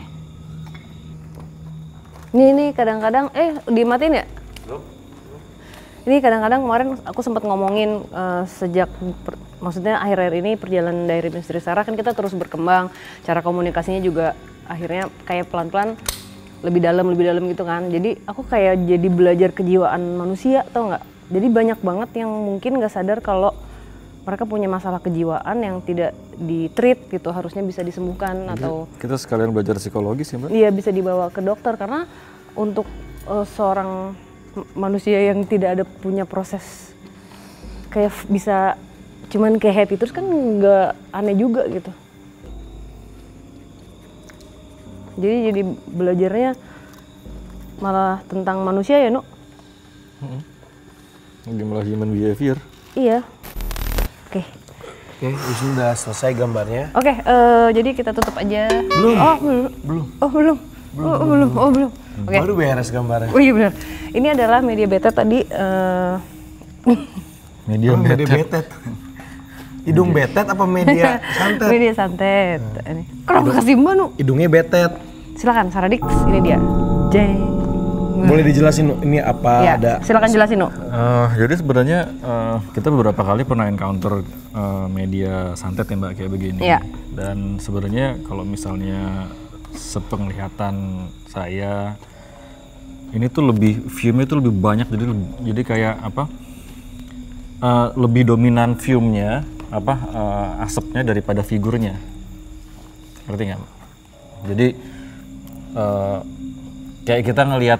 Nih nih kadang-kadang eh dimatiin ya? Ini kadang-kadang kemarin aku sempat ngomongin eh, sejak per- maksudnya akhir-akhir ini perjalanan dari Misteri Sarah kan kita terus berkembang, cara komunikasinya juga akhirnya kayak pelan-pelan lebih dalam lebih dalam gitu kan. Jadi aku kayak jadi belajar kejiwaan manusia, tau nggak? Jadi banyak banget yang mungkin nggak sadar kalau mereka punya masalah kejiwaan yang tidak di-treat gitu, harusnya bisa disembuhkan atau Kita sekalian belajar psikologi sih Mbak. iya bisa dibawa ke dokter karena untuk eh, seorang m- manusia yang tidak ada punya proses kayak f- bisa cuman kayak happy terus kan nggak aneh juga gitu. Jadi jadi belajarnya malah tentang manusia ya, Nuk. Ini malah human behavior. Iya. Oke. Oke, ini sudah selesai gambarnya. Oke, eh, jadi kita tutup aja. Belum. Oh, belum. Belum. Oh, belum. Oh, oh, belum. Oh, belum. Oke. Baru beres gambarnya. Oh iya benar. Ini adalah media beta tadi eh, Media Oh, media betet. betet. Hidung betet apa media santet? media santet. Ini. Kenapa kasih Mbak, Nu? Hidungnya betet. Silakan Saradix, ini dia. Jeng. Boleh dijelasin Nu, ini apa Ya, ada? silakan jelasin, Nu. Eh, jadi sebenarnya eh, kita beberapa kali pernah encounter eh, media santet ya Mbak kayak begini. Iya. Dan sebenarnya kalau misalnya sepenglihatan saya ini tuh lebih viewnya tuh lebih banyak jadi lebih- jadi kayak apa? eh, lebih dominan viewnya apa eh, asapnya daripada figurnya. Ngerti nggak? Mbak? Jadi eh, kayak kita ngelihat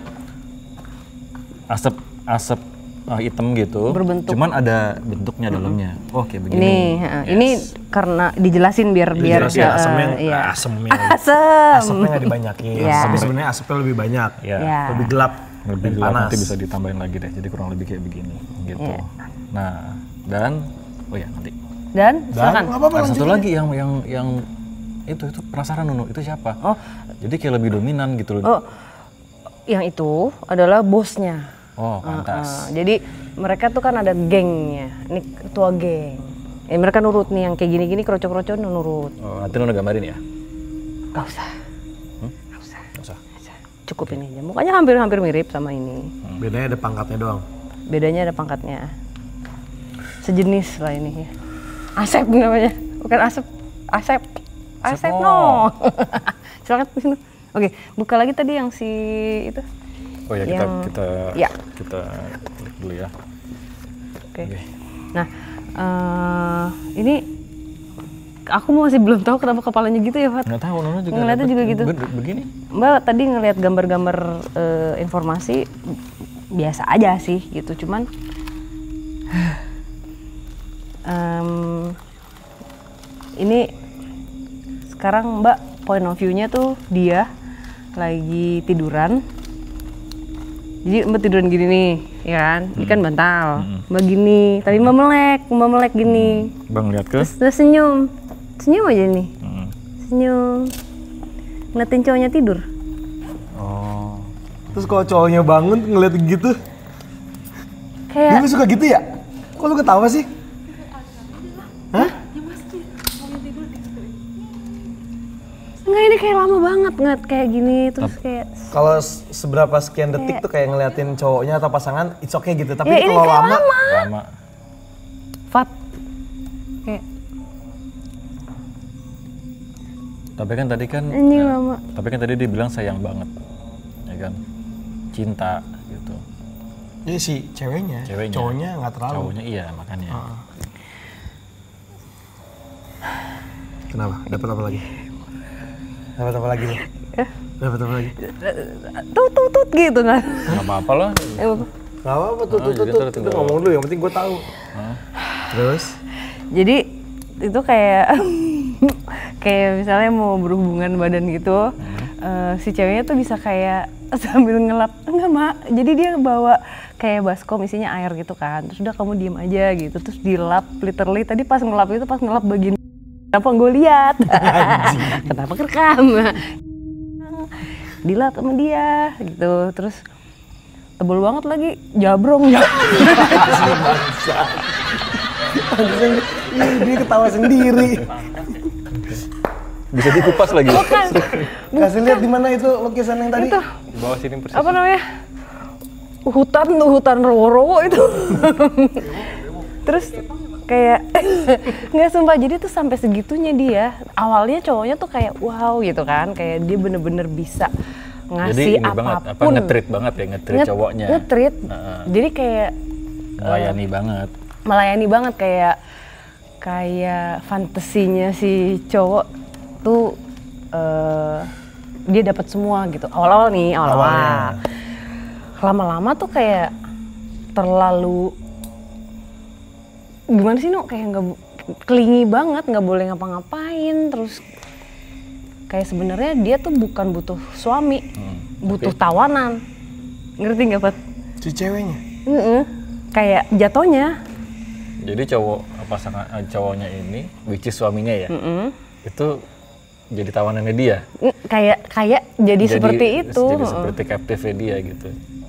asap asap uh, hitam gitu, Berbentuk. cuman ada bentuknya dalamnya. Oh kayak begini. Ini, heeh, ini karena dijelasin biar biar Dijelasin eh, asemnya, iya. asemnya. Asem. Asapnya nggak dibanyakin. Iya. Tapi sebenarnya asapnya lebih banyak. Ya, Ya. Lebih gelap lebih dan gelap, panas. nanti bisa ditambahin lagi deh. Jadi kurang lebih kayak begini, gitu. Iya. Nah, dan oh ya nanti. Dan Dan silakan. nggak apa-apa Ada satu lanjutin. lagi yang yang yang itu itu penasaran Nunu, itu siapa? Oh, Jadi kayak lebih dominan gitu loh. oh, yang itu adalah bosnya. Oh, pantas. Uh, jadi mereka tuh kan ada gengnya, ini ketua geng. Eh, mereka nurut nih yang kayak gini-gini kroco-kroco nurut. Oh, nanti Nunu gambarin ya. Gak usah, gak usah, Nggak usah. gak usah. Cukup ini aja. Mukanya hampir-hampir mirip sama ini. Bedanya ada pangkatnya doang. Bedanya ada pangkatnya. Sejenis lah ini ya. Asep namanya, bukan Asep. Asep. Asep Asep, no. Silakan di sini. Oke, buka lagi tadi yang si itu. Oh ya kita Yang- kita ya. kita klik dulu ya. Oke. Oke. Nah, eh, ini aku masih belum tahu kenapa kepalanya gitu ya, Fat. Nggak tahu, Nono juga Ngeliatnya dapet juga gitu. be- begini. Mbak tadi ngelihat gambar-gambar eh, informasi biasa aja sih gitu, cuman em, ini sekarang Mbak point of view-nya tuh dia lagi tiduran. Jadi Mbak tiduran gini nih, ya kan? Ini kan bantal. Mbak gini, tapi Mbak melek, Mbak melek gini. Bang lihat ke? Terus, terus senyum, senyum aja nih, Hmm. senyum. Ngeliatin cowoknya tidur. Oh. Terus kalau cowoknya bangun ngeliat gitu, dia Kayak suka gitu ya? Kok lu ketawa sih? Hah? enggak, ini kayak lama banget ngeliat kayak gini, terus kayak Kalau s- seberapa sekian detik tuh kayak ngeliatin cowoknya atau pasangan, it's okay gitu. Tapi ya ini kalau kayak lama, lama. Lama. Fat. Kayak Tapi kan tadi kan anjing ya, lama. tapi kan tadi dia bilang sayang banget. Ya kan? Cinta gitu. ya si ceweknya, Ceweknya. cowoknya nggak terlalu. Cowoknya iya makanya. Kenapa? Dapat apa lagi? Dapat apa lagi nih? Dapat apa lagi? Tut tut tut gitu nah. Nggak apa-apa lah. Eh, apa? Gak apa-apa tuh, Oh, tuh, jadi tuh, tuh tuh. tinggal- Udah ngomong dulu, yang penting gue tahu. Hah? Terus? Jadi itu kayak kayak misalnya mau berhubungan badan gitu, eh, si ceweknya tuh bisa kayak sambil ngelap, enggak mak, jadi dia bawa kayak baskom isinya air gitu kan, terus udah kamu diem aja gitu, terus dilap literally tadi pas ngelap itu pas ngelap bagian kenapa gue lihat, kenapa kerekam, dilap sama dia gitu, terus tebel banget lagi, jabrong ya. Dia ketawa sendiri. Bisa dikupas lagi. Bukan, Kasih lihat di mana itu lukisan yang tadi. itu Di bawah sini persis. apa namanya? Hutan tuh, hutan rowo-rowo itu. Terus kayak nggak sumpah, jadi tuh sampai segitunya dia. Awalnya cowoknya tuh kayak wow gitu kan, kayak dia bener-bener bisa Jadi ngasih ini banget, apa apapun. nge-treat banget ya, nge-treat Nge- cowoknya. Nge-treat. Heeh. Jadi kayak Melayani banget. melayani banget, kayak kayak fantasinya si cowok tuh eh, dia dapat semua gitu. Awal-awal nih, awal-awal. Awalnya. Lama-lama tuh kayak terlalu gimana sih no, kayak nggak kelingi banget, nggak boleh ngapa-ngapain, terus kayak sebenarnya dia tuh bukan butuh suami, butuh tawanan, ngerti nggak Pat? Si ceweknya. Mm-mm. Kayak jatohnya. Jadi cowok pasangan eh, cowoknya ini, which is suaminya ya, Mm-mm. itu jadi tawanannya dia. Mm, kayak kayak jadi, seperti itu. Jadi Heeh. seperti captive dia gitu.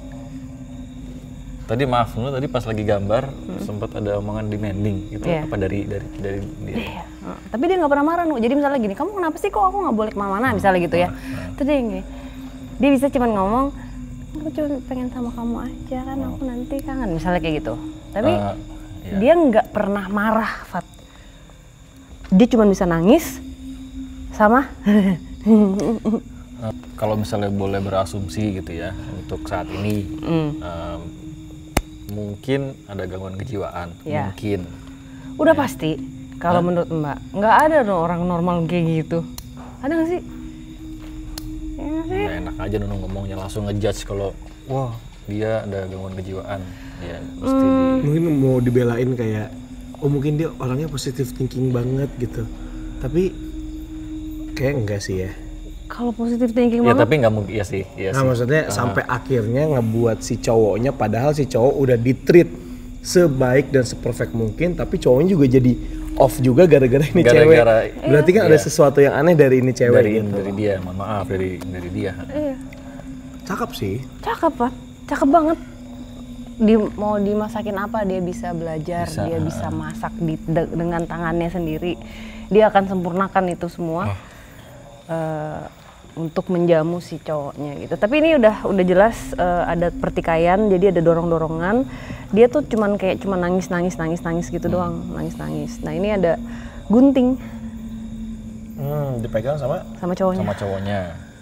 Tadi maaf dulu, tadi pas lagi gambar sempat ada omongan demanding gitu, Iya. apa dari dari dari dia. Iya. Heeh. Tapi dia nggak pernah marah, Nu. Jadi misalnya gini, kamu kenapa sih kok aku nggak boleh kemana-mana, misalnya gitu ya. Terus dia gini, dia bisa cuman ngomong, aku cuma pengen sama kamu aja kan, aku nanti kangen, misalnya kayak gitu. Tapi Eh, iya. dia nggak pernah marah, Fat. Dia cuma bisa nangis sama Eh, kalau misalnya boleh berasumsi gitu ya untuk saat ini, Mm. em, mungkin ada gangguan kejiwaan, Ya. mungkin. udah pasti. Kalau menurut Mbak, nggak ada dong orang normal kayak gitu. Ada nggak sih? Ya nggak sih? Nggak enak aja Nunung ngomongnya langsung ngejudge kalau wah dia ada gangguan kejiwaan, ya mesti di Mungkin mau dibelain kayak, oh mungkin dia orangnya positive thinking banget gitu. Tapi kayak enggak sih ya. Kalau positif thinking ya banget, tapi nggak mungkin, ya sih, ya Nah sih. maksudnya sampai akhirnya ngebuat si cowoknya, padahal si cowok udah ditreat sebaik dan seperfect mungkin, tapi cowoknya juga jadi off juga gara-gara ini Gara-gara- cewek. Berarti kan ada Iya. sesuatu yang aneh dari ini cewek dari gitu. dari dia, mohon maaf dari dari dia. iya. Cakep sih. Cakep Pak, cakep banget. Di, mau dimasakin apa dia bisa belajar, Bisa, dia bisa masak di, de- dengan tangannya sendiri. Dia akan sempurnakan itu semua eh, untuk menjamu si cowoknya gitu. Tapi ini udah udah jelas eh, ada pertikaian, jadi ada dorong-dorongan. Dia tuh cuman kayak cuman nangis nangis nangis nangis gitu doang, nangis nangis. Nah ini ada gunting Hmm, dipegang sama sama cowoknya. Sama cowoknya.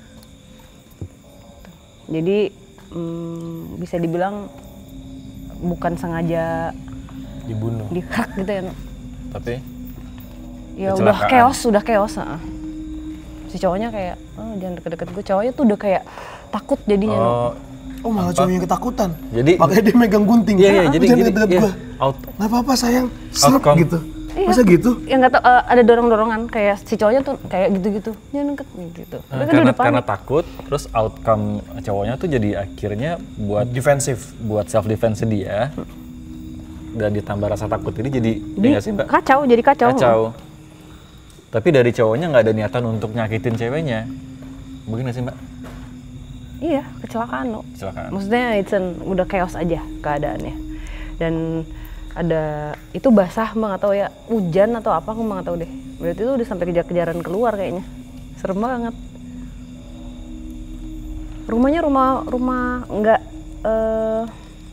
Jadi mm, bisa dibilang bukan sengaja dibunuh. dihak gitu ya. No? Tapi ya udah chaos, udah chaos. Uh. Si cowoknya kayak, oh jangan deket-deket gue. Cowoknya tuh udah kayak takut jadinya. Oh, oh malah cowoknya ketakutan. Jadi makanya dia megang gunting. Iya, iya, jadi jangan gini, deket-deket iya, gue. Out, nggak apa-apa sayang, serap gitu. Iya. Masa gitu? Ya nggak tau, uh, ada dorong-dorongan kayak si cowoknya tuh kayak gitu-gitu. Jangan deket gitu. Nah, karena karena takut, terus outcome cowoknya tuh jadi akhirnya buat defensif, buat self defense dia. Dan ditambah rasa takut ini jadi, jadi ya nggak sih Mbak? Kacau, jadi kacau. Kacau. Tapi dari cowoknya nggak ada niatan untuk nyakitin ceweknya. Mungkin nggak sih Mbak? Iya, kecelakaan loh. Kecelakaan. Maksudnya it's an, udah chaos aja keadaannya. Dan ada, itu basah mbak nggak tahu ya, hujan atau apa aku nggak tahu deh. Berarti itu udah sampai kejar-kejaran keluar kayaknya. Serem banget. Rumahnya rumah rumah nggak uh,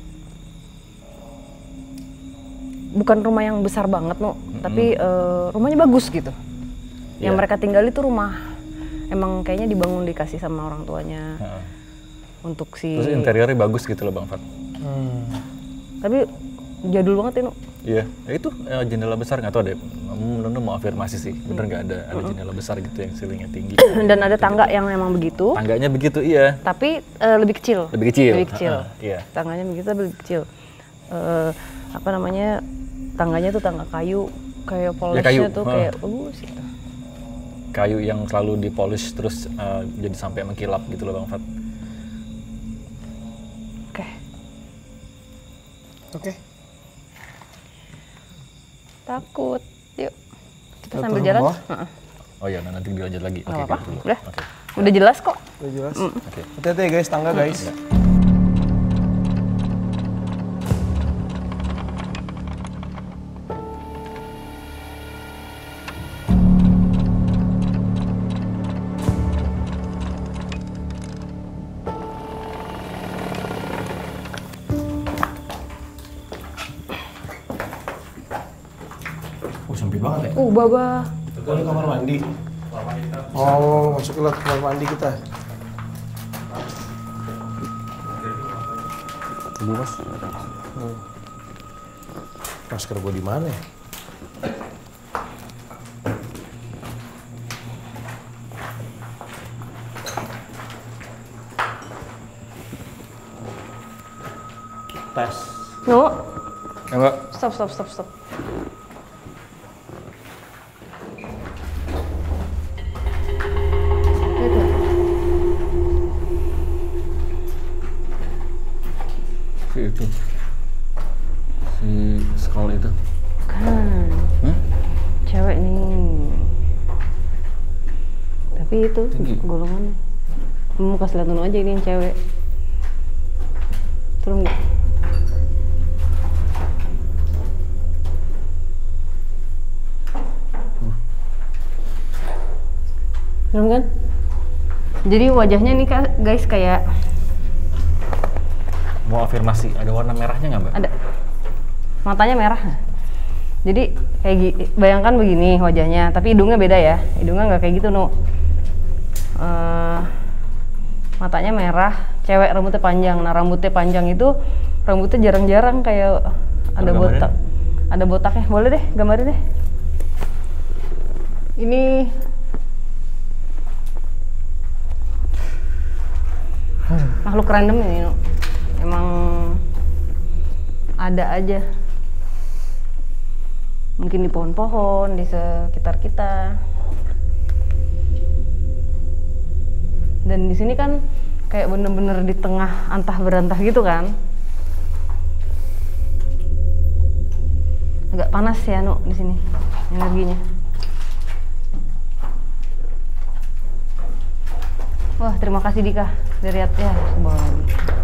bukan rumah yang besar banget no, mm-hmm. tapi uh, rumahnya bagus gitu. Yang yeah. mereka tinggal itu rumah emang kayaknya dibangun dikasih sama orang tuanya uh. untuk si. Terus interiornya bagus gitu loh Bang Fat. Hmm. Tapi jadul banget ini. Iya, ya itu ya, jendela besar nggak tahu deh. Menurut mau afirmasi sih, bener nggak ada ada mm-hmm. jendela besar gitu yang ceilingnya tinggi. Dan ada tangga gitu. Yang memang begitu. Tangganya begitu iya. Tapi uh, lebih kecil. Lebih kecil. Lebih kecil. Uh, iya. Tangganya begitu lebih kecil. Uh, apa namanya? Tangganya tuh tangga kayu, kayak polishnya ya, tuh uh. kayak bagus gitu. Kayu yang selalu dipolish terus uh, jadi sampai mengkilap gitu loh Bang Fat. Oke. Okay. Oke. Okay. Takut, yuk kita sambil jalan. Oh iya, nanti dilanjut lagi. Oke, okay, okay, udah, okay. Udah jelas kok. Udah jelas. Mm. Okay. Hati-hati ya guys, tangga guys. Mm. Sempit banget ya? Uh, baba. Itu di kamar mandi. Oh, masuklah ke kamar mandi kita. Bu mas. Hmm. Masker gue di mana ya? Tes. No. Ya Mbak. Stop, stop, stop, stop. Itu si sekolah itu kan hmm? Cewek nih tapi itu golongan mau kasih lihat aja ini yang cewek turun nggak turun kan jadi wajahnya nih guys kayak mau afirmasi, ada warna merahnya nggak Mbak? Ada, matanya merah. Jadi kayak bayangkan begini wajahnya, tapi hidungnya beda ya. Hidungnya nggak kayak gitu no. Uh, matanya merah, cewek rambutnya panjang. Nah rambutnya panjang itu rambutnya jarang-jarang kayak ada botak, ada botaknya. Boleh deh, gambarin deh. Ini makhluk random ini no. Emang ada aja, mungkin di pohon-pohon di sekitar kita. Dan di sini kan kayak bener-bener di tengah antah berantah gitu kan. Agak panas ya Nu di sini energinya. Wah terima kasih Dika dari ya ke bawah lagi.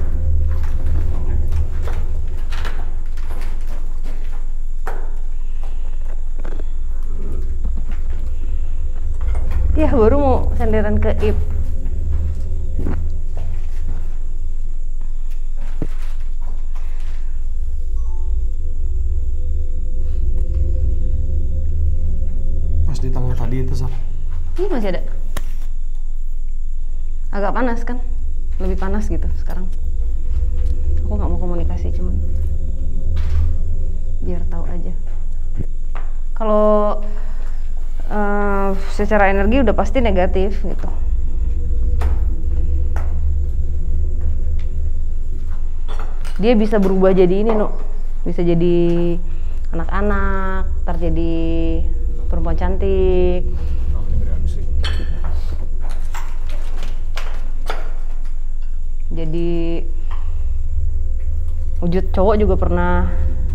Ya baru mau senderan ke I P. Pas di tangga tadi itu Saf. Ini masih ada. Agak panas kan? Lebih panas gitu sekarang. Aku nggak mau komunikasi cuman biar tahu aja. Kalau uh, secara energi udah pasti negatif gitu. Dia bisa berubah jadi ini, no. Bisa jadi anak-anak, ntar jadi perempuan cantik. Jadi wujud cowok juga pernah.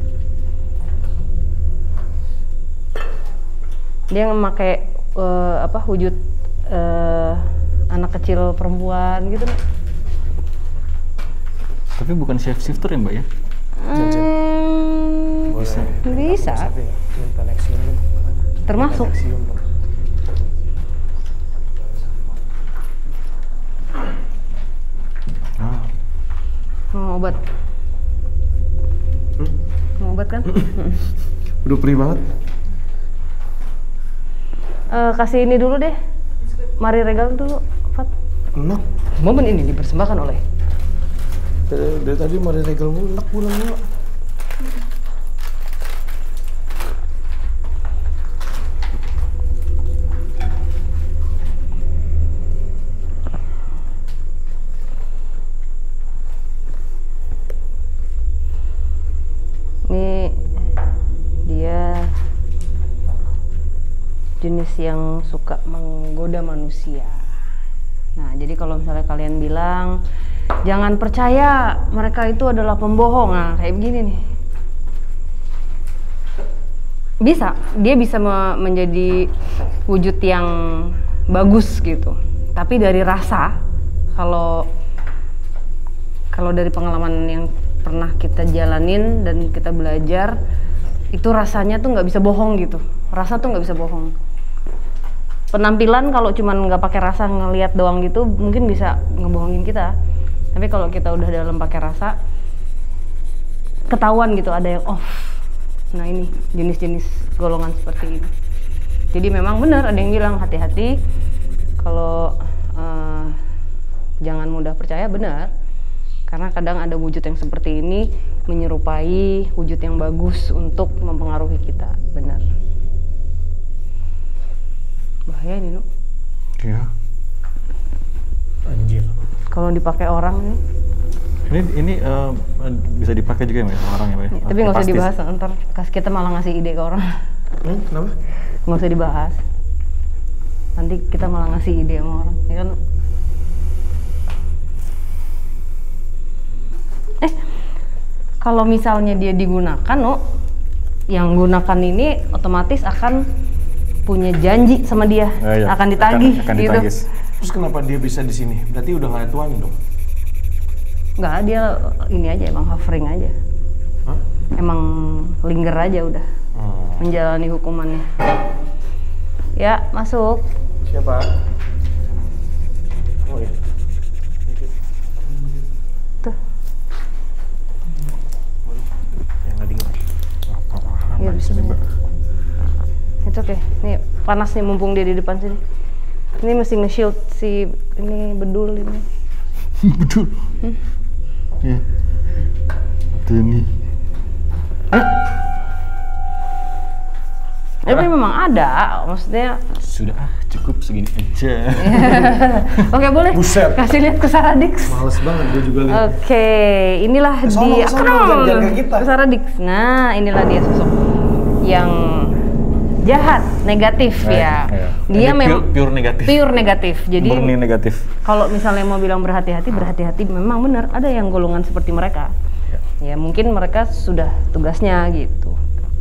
Dia memakai uh, apa wujud uh, anak kecil perempuan gitu. Tapi bukan shape shifter ya Mbak ya? Hmm, Bisa. bisa. Minta Nexium dong. Termasuk. Nexium dong. Ah. Mau obat? Hmm? Mau obat kan? Udah perih banget. Uh, kasih ini dulu deh. Mari regal dulu, Fat. Enak. Momen ini dipersembahkan oleh Dari, dari tadi Mari Regal mulu, enak pulang mulu. Ini dia jenis yang suka menggoda manusia. Nah, jadi kalau misalnya kalian bilang jangan percaya mereka itu adalah pembohong, nah kayak begini nih. Bisa, dia bisa me menjadi wujud yang bagus gitu. Tapi dari rasa, kalau kalau dari pengalaman yang pernah kita jalanin dan kita belajar, itu rasanya tuh nggak bisa bohong gitu. Rasa tuh nggak bisa bohong. Penampilan kalau cuman nggak pakai rasa ngelihat doang gitu, mungkin bisa ngebohongin kita. Tapi kalau kita udah dalam pakai rasa, ketahuan gitu ada yang off. Nah ini jenis-jenis golongan seperti ini. Jadi memang benar ada yang bilang hati-hati kalau uh, jangan mudah percaya, benar. Karena kadang ada wujud yang seperti ini menyerupai wujud yang bagus untuk mempengaruhi kita, benar. Bahaya ini, Nuk. Iya. Anjir. Kalau dipakai orang nih. Ini ini uh, bisa dipakai juga ya Mbak, sama orang ya Mbak? Ya, tapi nggak usah Pasti. dibahas, ntar kas kita malah ngasih ide ke orang. Hmm, kenapa? Nggak usah dibahas. Nanti kita malah ngasih ide sama orang, ya kan? Eh, kalau misalnya dia digunakan, no, yang gunakan ini otomatis akan punya janji sama dia, Eh, iya. akan ditagih, akan, akan gitu. ditagih. Terus kenapa dia bisa di sini? Berarti udah nggak ada tuan dong? Nggak, dia ini aja, emang hovering aja. Hah? Emang linger aja udah, Hmm. menjalani hukumannya. Ya, masuk. Siapa? Oh iya. Tuh. Yang nggak dingin. Iya, bisa. Itu oke. Nih panas nih mumpung dia di depan sini. Ini mesti nge-shield si ini bedul ini. Betul. Hmm? Ya. Itu ini. Tapi memang ada, maksudnya. Sudah ah, cukup segini aja. Oke, boleh. Buset. Kasih lihat ke Saradix. Males banget gue juga lihat. Oke, inilah Kesono, dia. kesono, Keren. jangan ke kita. Saradix. Nah, inilah dia sosok yang jahat, negatif Eh, ya. iya. Dia Ini memang pure- pure negatif. Pure negatif. Jadi Murni negatif. kalau misalnya mau bilang berhati-hati, berhati-hati memang benar ada yang golongan seperti mereka. Ya, mungkin mereka sudah tugasnya gitu.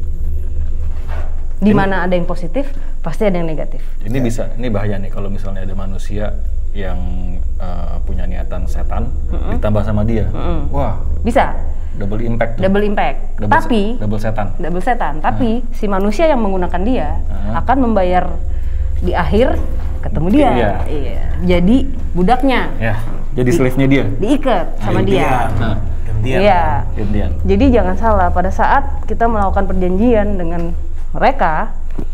Di mana ada yang positif, pasti ada yang negatif. Ini bisa, ini bahaya nih kalau misalnya ada manusia yang uh, punya niatan setan Mm-mm. ditambah sama dia. Mm-mm. Wah, Bisa, double impact. tuh. double impact. Double Tapi se- double setan. double setan, tapi si manusia yang menggunakan dia Ah. akan membayar di akhir ketemu dia. Iya. Iya. Jadi budaknya Ya, jadi slave-nya dia. diikat sama dia. Nah, Gantian. Iya. gantian. Jadi jangan salah, pada saat kita melakukan perjanjian dengan mereka,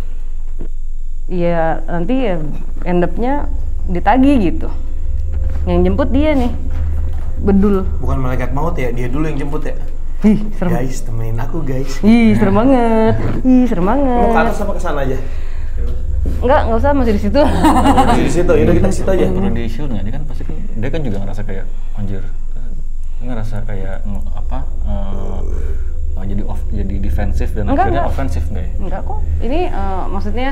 ya nanti ya end up-nya ditagih gitu. Yang jemput dia nih, bedul. Bukan malaikat maut ya, dia dulu yang jemput ya. Ih, serem. Guys, temenin aku guys. Ih, serem banget. Ih, serem banget. Mau ke atas apa ke sana aja? Enggak, enggak usah, masih di situ. Masih di situ, yaudah kita situ aja. Perlu di shield nggak? Dia kan pasti kan dia kan juga ngerasa kayak anjir, dia ngerasa kayak mm, apa? Uh, jadi off, jadi defensif dan Enggak, akhirnya enggak. ofensif nggak ya? Enggak kok. Ini uh, maksudnya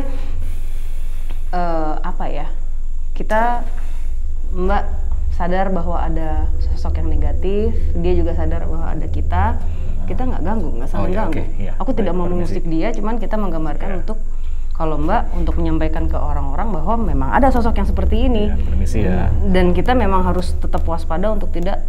uh, apa ya? Kita Mbak sadar bahwa ada sosok yang negatif, dia juga sadar bahwa ada kita. Kita nggak ganggu, nggak saling Oh, iya, ganggu. oke, iya. Aku tidak Baik, mau permisi. mengusik dia, cuman kita menggambarkan Iya. untuk kalau Mbak untuk menyampaikan ke orang-orang bahwa memang ada sosok yang seperti ini. Ya, permisi ya. Dan kita memang harus tetap waspada untuk tidak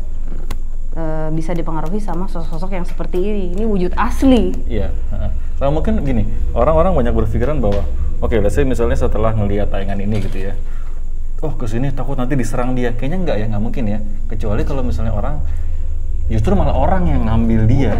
uh, bisa dipengaruhi sama sosok-sosok yang seperti ini. Ini wujud asli. Iya. heeh. Nah, mungkin gini, orang-orang banyak berpikiran bahwa, oke, let's say misalnya setelah ngelihat tayangan ini gitu ya, oh kesini takut nanti diserang dia. Kayaknya enggak ya, nggak mungkin ya. Kecuali kalau misalnya orang, justru malah orang yang ngambil dia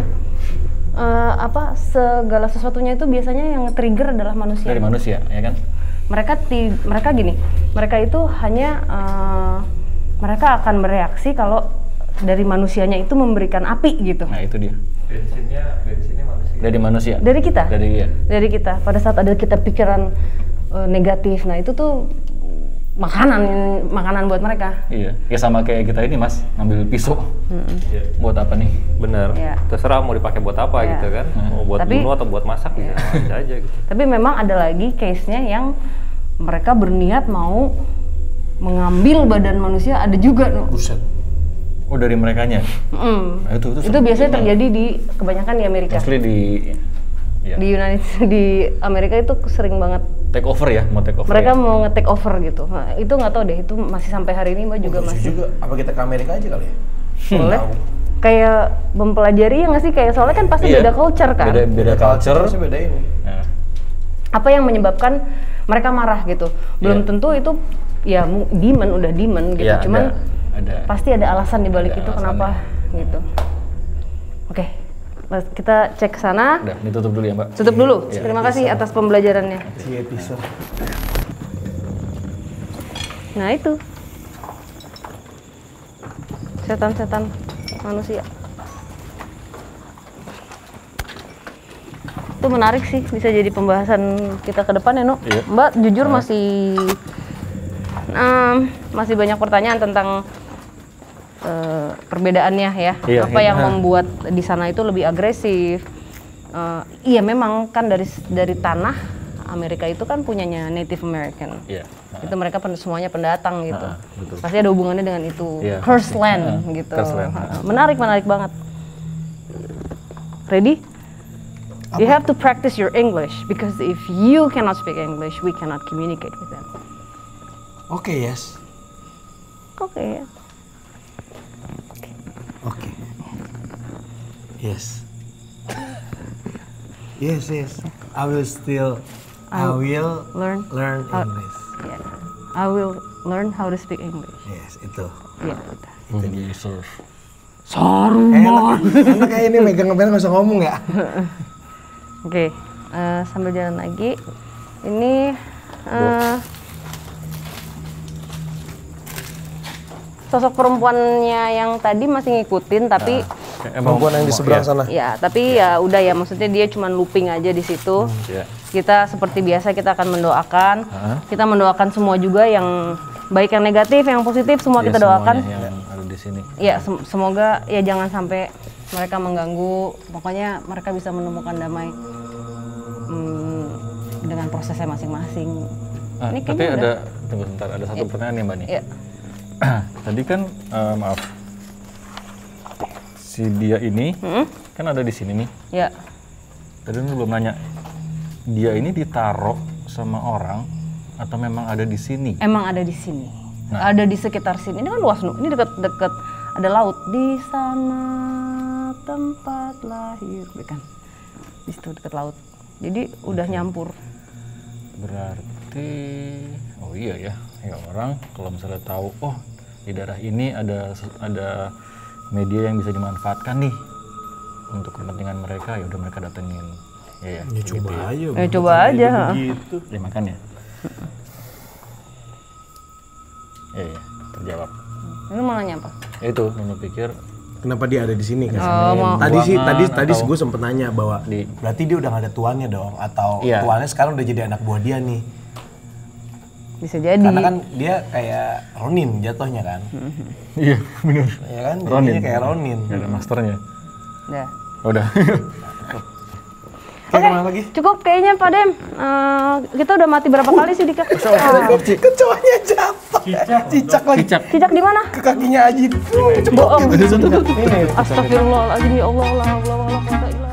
Uh, apa segala sesuatunya itu biasanya yang trigger adalah manusia. dari manusia, ya kan? Mereka ti, mereka gini, mereka itu hanya uh, mereka akan bereaksi kalau dari manusianya itu memberikan api gitu. Nah itu dia. Bensinnya, bensinnya manusia. Dari manusia. Dari kita. Dari dia. Dari kita. Pada saat ada kita pikiran uh, negatif, nah itu tuh makanan makanan buat mereka. Iya. Ya sama kayak kita ini Mas, ngambil pisau. Iya. Buat apa nih? Bener. Iya. Terserah mau dipakai buat apa Iya. gitu kan. Mau buat Tapi- bunuh atau buat masak bisa aja aja gitu. Tapi memang ada lagi case-nya yang mereka berniat mau mengambil badan manusia, ada juga. No. Buset. Oh dari merekanya. Mm. Nah, itu itu. Itu biasanya terjadi di kebanyakan di Amerika. Mostly di ya. Di United di Amerika itu sering banget Take over ya, mau take over. mereka ya? mau nge-take over gitu. Nah, itu nggak tahu deh, itu masih sampai hari ini Mbak juga Lucu masih juga. Apa kita ke Amerika aja kali ya? boleh. Tahu. Kayak mempelajari ya nggak sih, kayak soalnya kan pasti Iya. beda culture kan. Beda beda culture. Terus beda ini. Nah, Apa yang menyebabkan mereka marah gitu? Belum Iya. tentu itu ya mu- demon udah demon gitu. iya, Cuman ada, ada. pasti ada alasan di balik Ada itu kenapa gitu. Oke. Mas, kita cek ke sana. Udah, ditutup dulu ya Mbak. Tutup dulu. Iya. Terima kasih atas pembelajarannya. Si episode. Nah itu setan-setan manusia. Itu menarik sih, bisa jadi pembahasan kita ke depan ya, No? Iya. Mbak jujur masih em, masih banyak pertanyaan tentang eh, perbedaannya ya. Iya, Apa iya. yang membuat di sana itu lebih agresif? Eh, iya memang kan dari dari tanah Amerika itu kan punyanya Native American. Iya. Itu mereka pen- semuanya pendatang gitu. Ah, betul. Pasti ada hubungannya dengan itu. Iya, Cursed pasti. land Ah, gitu. cursed land. Ah, menarik, menarik banget. Ready? You have to practice your English because if you cannot speak English, we cannot communicate with them. Oke, yes. Oke. Oke. Yes. Yes, yes. I will still I will Learn. learn how- English. Yeah. I will learn how to speak English. Yes, itu. Ya. Itu dia serve. Enak, enak kayak ini megang ngebel nggak usah ngomong ya. Oke. eh, sambil jalan lagi. Ini eh, sosok perempuannya yang tadi masih ngikutin tapi Perempuan yang di seberang iya. sana. ya tapi ya udah ya maksudnya dia cuma looping aja di situ. Iya. Kita seperti biasa kita akan mendoakan. Hah? Kita mendoakan semua juga yang baik yang negatif, yang positif semua Iya, kita doakan. semuanya yang ada di sini. Ya sem- semoga ya jangan sampai mereka mengganggu. Pokoknya mereka bisa menemukan damai hmm, dengan prosesnya masing-masing. Ah, Ini tapi kayaknya ada udah- tunggu sebentar, ada satu pertanyaan nih Mbak nih. Ya. Tadi kan eh, maaf. Si dia ini Hmm? kan ada di sini nih. Ya. Tadi lu belum nanya. Dia ini ditaruh sama orang atau memang ada di sini? Emang ada di sini. Nah. Ada di sekitar sini. Ini kan luas, Nu. Ini dekat-dekat ada laut. Di sana tempat lahir, kan? Di situ dekat laut. Jadi udah nyampur. Berarti oh iya ya. Ya orang kalau misalnya tahu oh di daerah ini ada ada media yang bisa dimanfaatkan nih untuk kepentingan mereka, ya udah mereka datengin. Ya, ya, Ya coba begitu ya. aja. Ya, coba aja. Begitu. Ya makanya. Ya, ya, terjawab. Ini mau nanya apa? Ya itu, Nyonya pikir Kenapa dia ada di sini kan? Oh, mau. Tadi sih buangan tadi tadi atau- gue sempet nanya bahwa Di- berarti dia udah gak ada tuannya dong atau Iya. tuannya sekarang udah jadi anak buah dia nih. Bisa jadi. Karena kan dia kayak Ronin jatuhnya kan. Iya, benar. Ya kan? Ronin. Jadinya kayak Ronin. Gak ada masternya. Udah. Udah. Oke, kemana lagi? Cukup kayaknya Pak Dem. Eh, kita udah mati berapa kali sih Dika? Ah, Kecoanya jatuh. Cicak lagi. Cicak. Cicak di mana? Ke kakinya Aji. Tuh, cepet. Bohong. Ini. Astagfirullahaladzim ya Allah, Allah, Allah, Allah, Allah.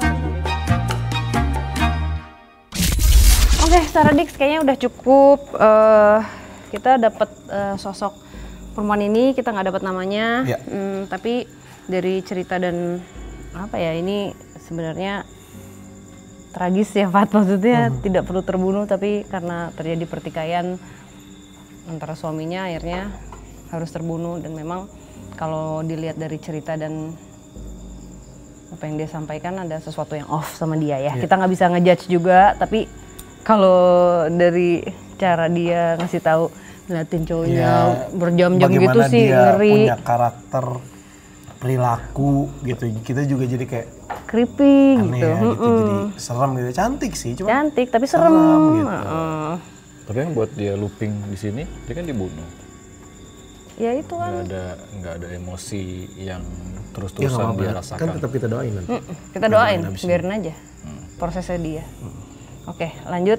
Oke, Saradix kayaknya udah cukup. Eh, kita dapat eh, sosok perempuan ini, kita nggak dapat namanya. Ya. Hmm, tapi dari cerita dan apa ya ini sebenarnya tragis ya Fat, maksudnya Hmm. tidak perlu terbunuh tapi karena terjadi pertikaian antara suaminya akhirnya harus terbunuh. Dan memang kalau dilihat dari cerita dan apa yang dia sampaikan ada sesuatu yang off sama dia ya. Kita nggak bisa ngejudge juga, tapi kalau dari cara dia ngasih tahu ngeliatin cowoknya Ya, berjam-jam gitu bagaimana sih dia ngeri, punya karakter, perilaku gitu. Kita juga jadi kayak creepy aneh gitu. ya, gitu. Mm-mm. Jadi serem gitu. Cantik sih, cuma Cantik tapi serem. serem gitu. Heeh. Tapi yang buat dia looping di sini, dia kan dibunuh. Ya itu Nggak kan. ada nggak ada emosi yang ya terus-terusan nggak dia apa-apa. rasakan. Kan tetap kita doain nanti. Mm-mm. Kita doain, biarin aja prosesnya dia. Oke, lanjut.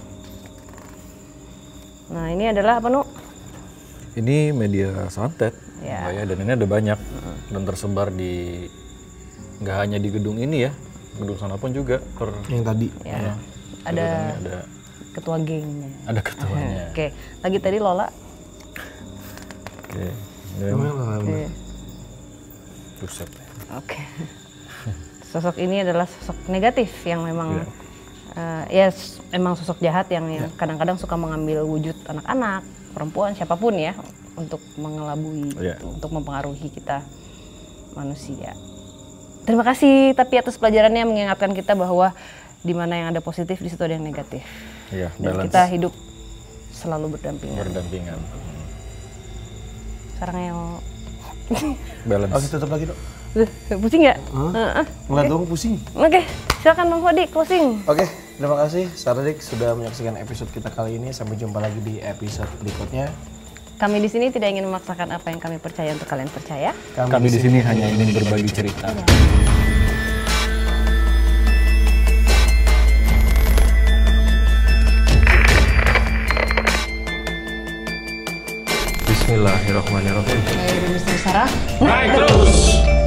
Nah ini adalah apa Nu? Ini media santet, Ya. Mbak ya, dan ini ada banyak dan tersebar di nggak hanya di gedung ini ya, gedung sana pun juga per Yang tadi. Ya. ada Ada ada ketua gengnya. ada ketuanya. Oke, lagi tadi Lola. Oke. Dan Oke. Buset. Oke. Sosok ini adalah sosok negatif yang memang eh, ya s- emang sosok jahat yang yang kadang-kadang suka mengambil wujud anak-anak, perempuan, siapapun ya untuk mengelabui, Iya. gitu, untuk mempengaruhi kita manusia. Terima kasih tapi atas pelajarannya mengingatkan kita bahwa di mana yang ada positif di situ ada yang negatif. Iya, Dan balance kita hidup selalu berdampingan. berdampingan. Sekarang yang Balance. Oke, tutup lagi dok. Eh, pusing nggak? Heeh. Nggak dong, pusing. Oke, silakan Bang Fadi closing. Oke, terima kasih Saradix sudah menyaksikan episode kita kali ini. Sampai jumpa lagi di episode berikutnya. Kami di sini tidak ingin memaksakan apa yang kami percaya untuk kalian percaya. Kami di sini hanya ingin berbagi cerita. Bismillahirrahmanirrahim. Saya Sarah. Naik terus!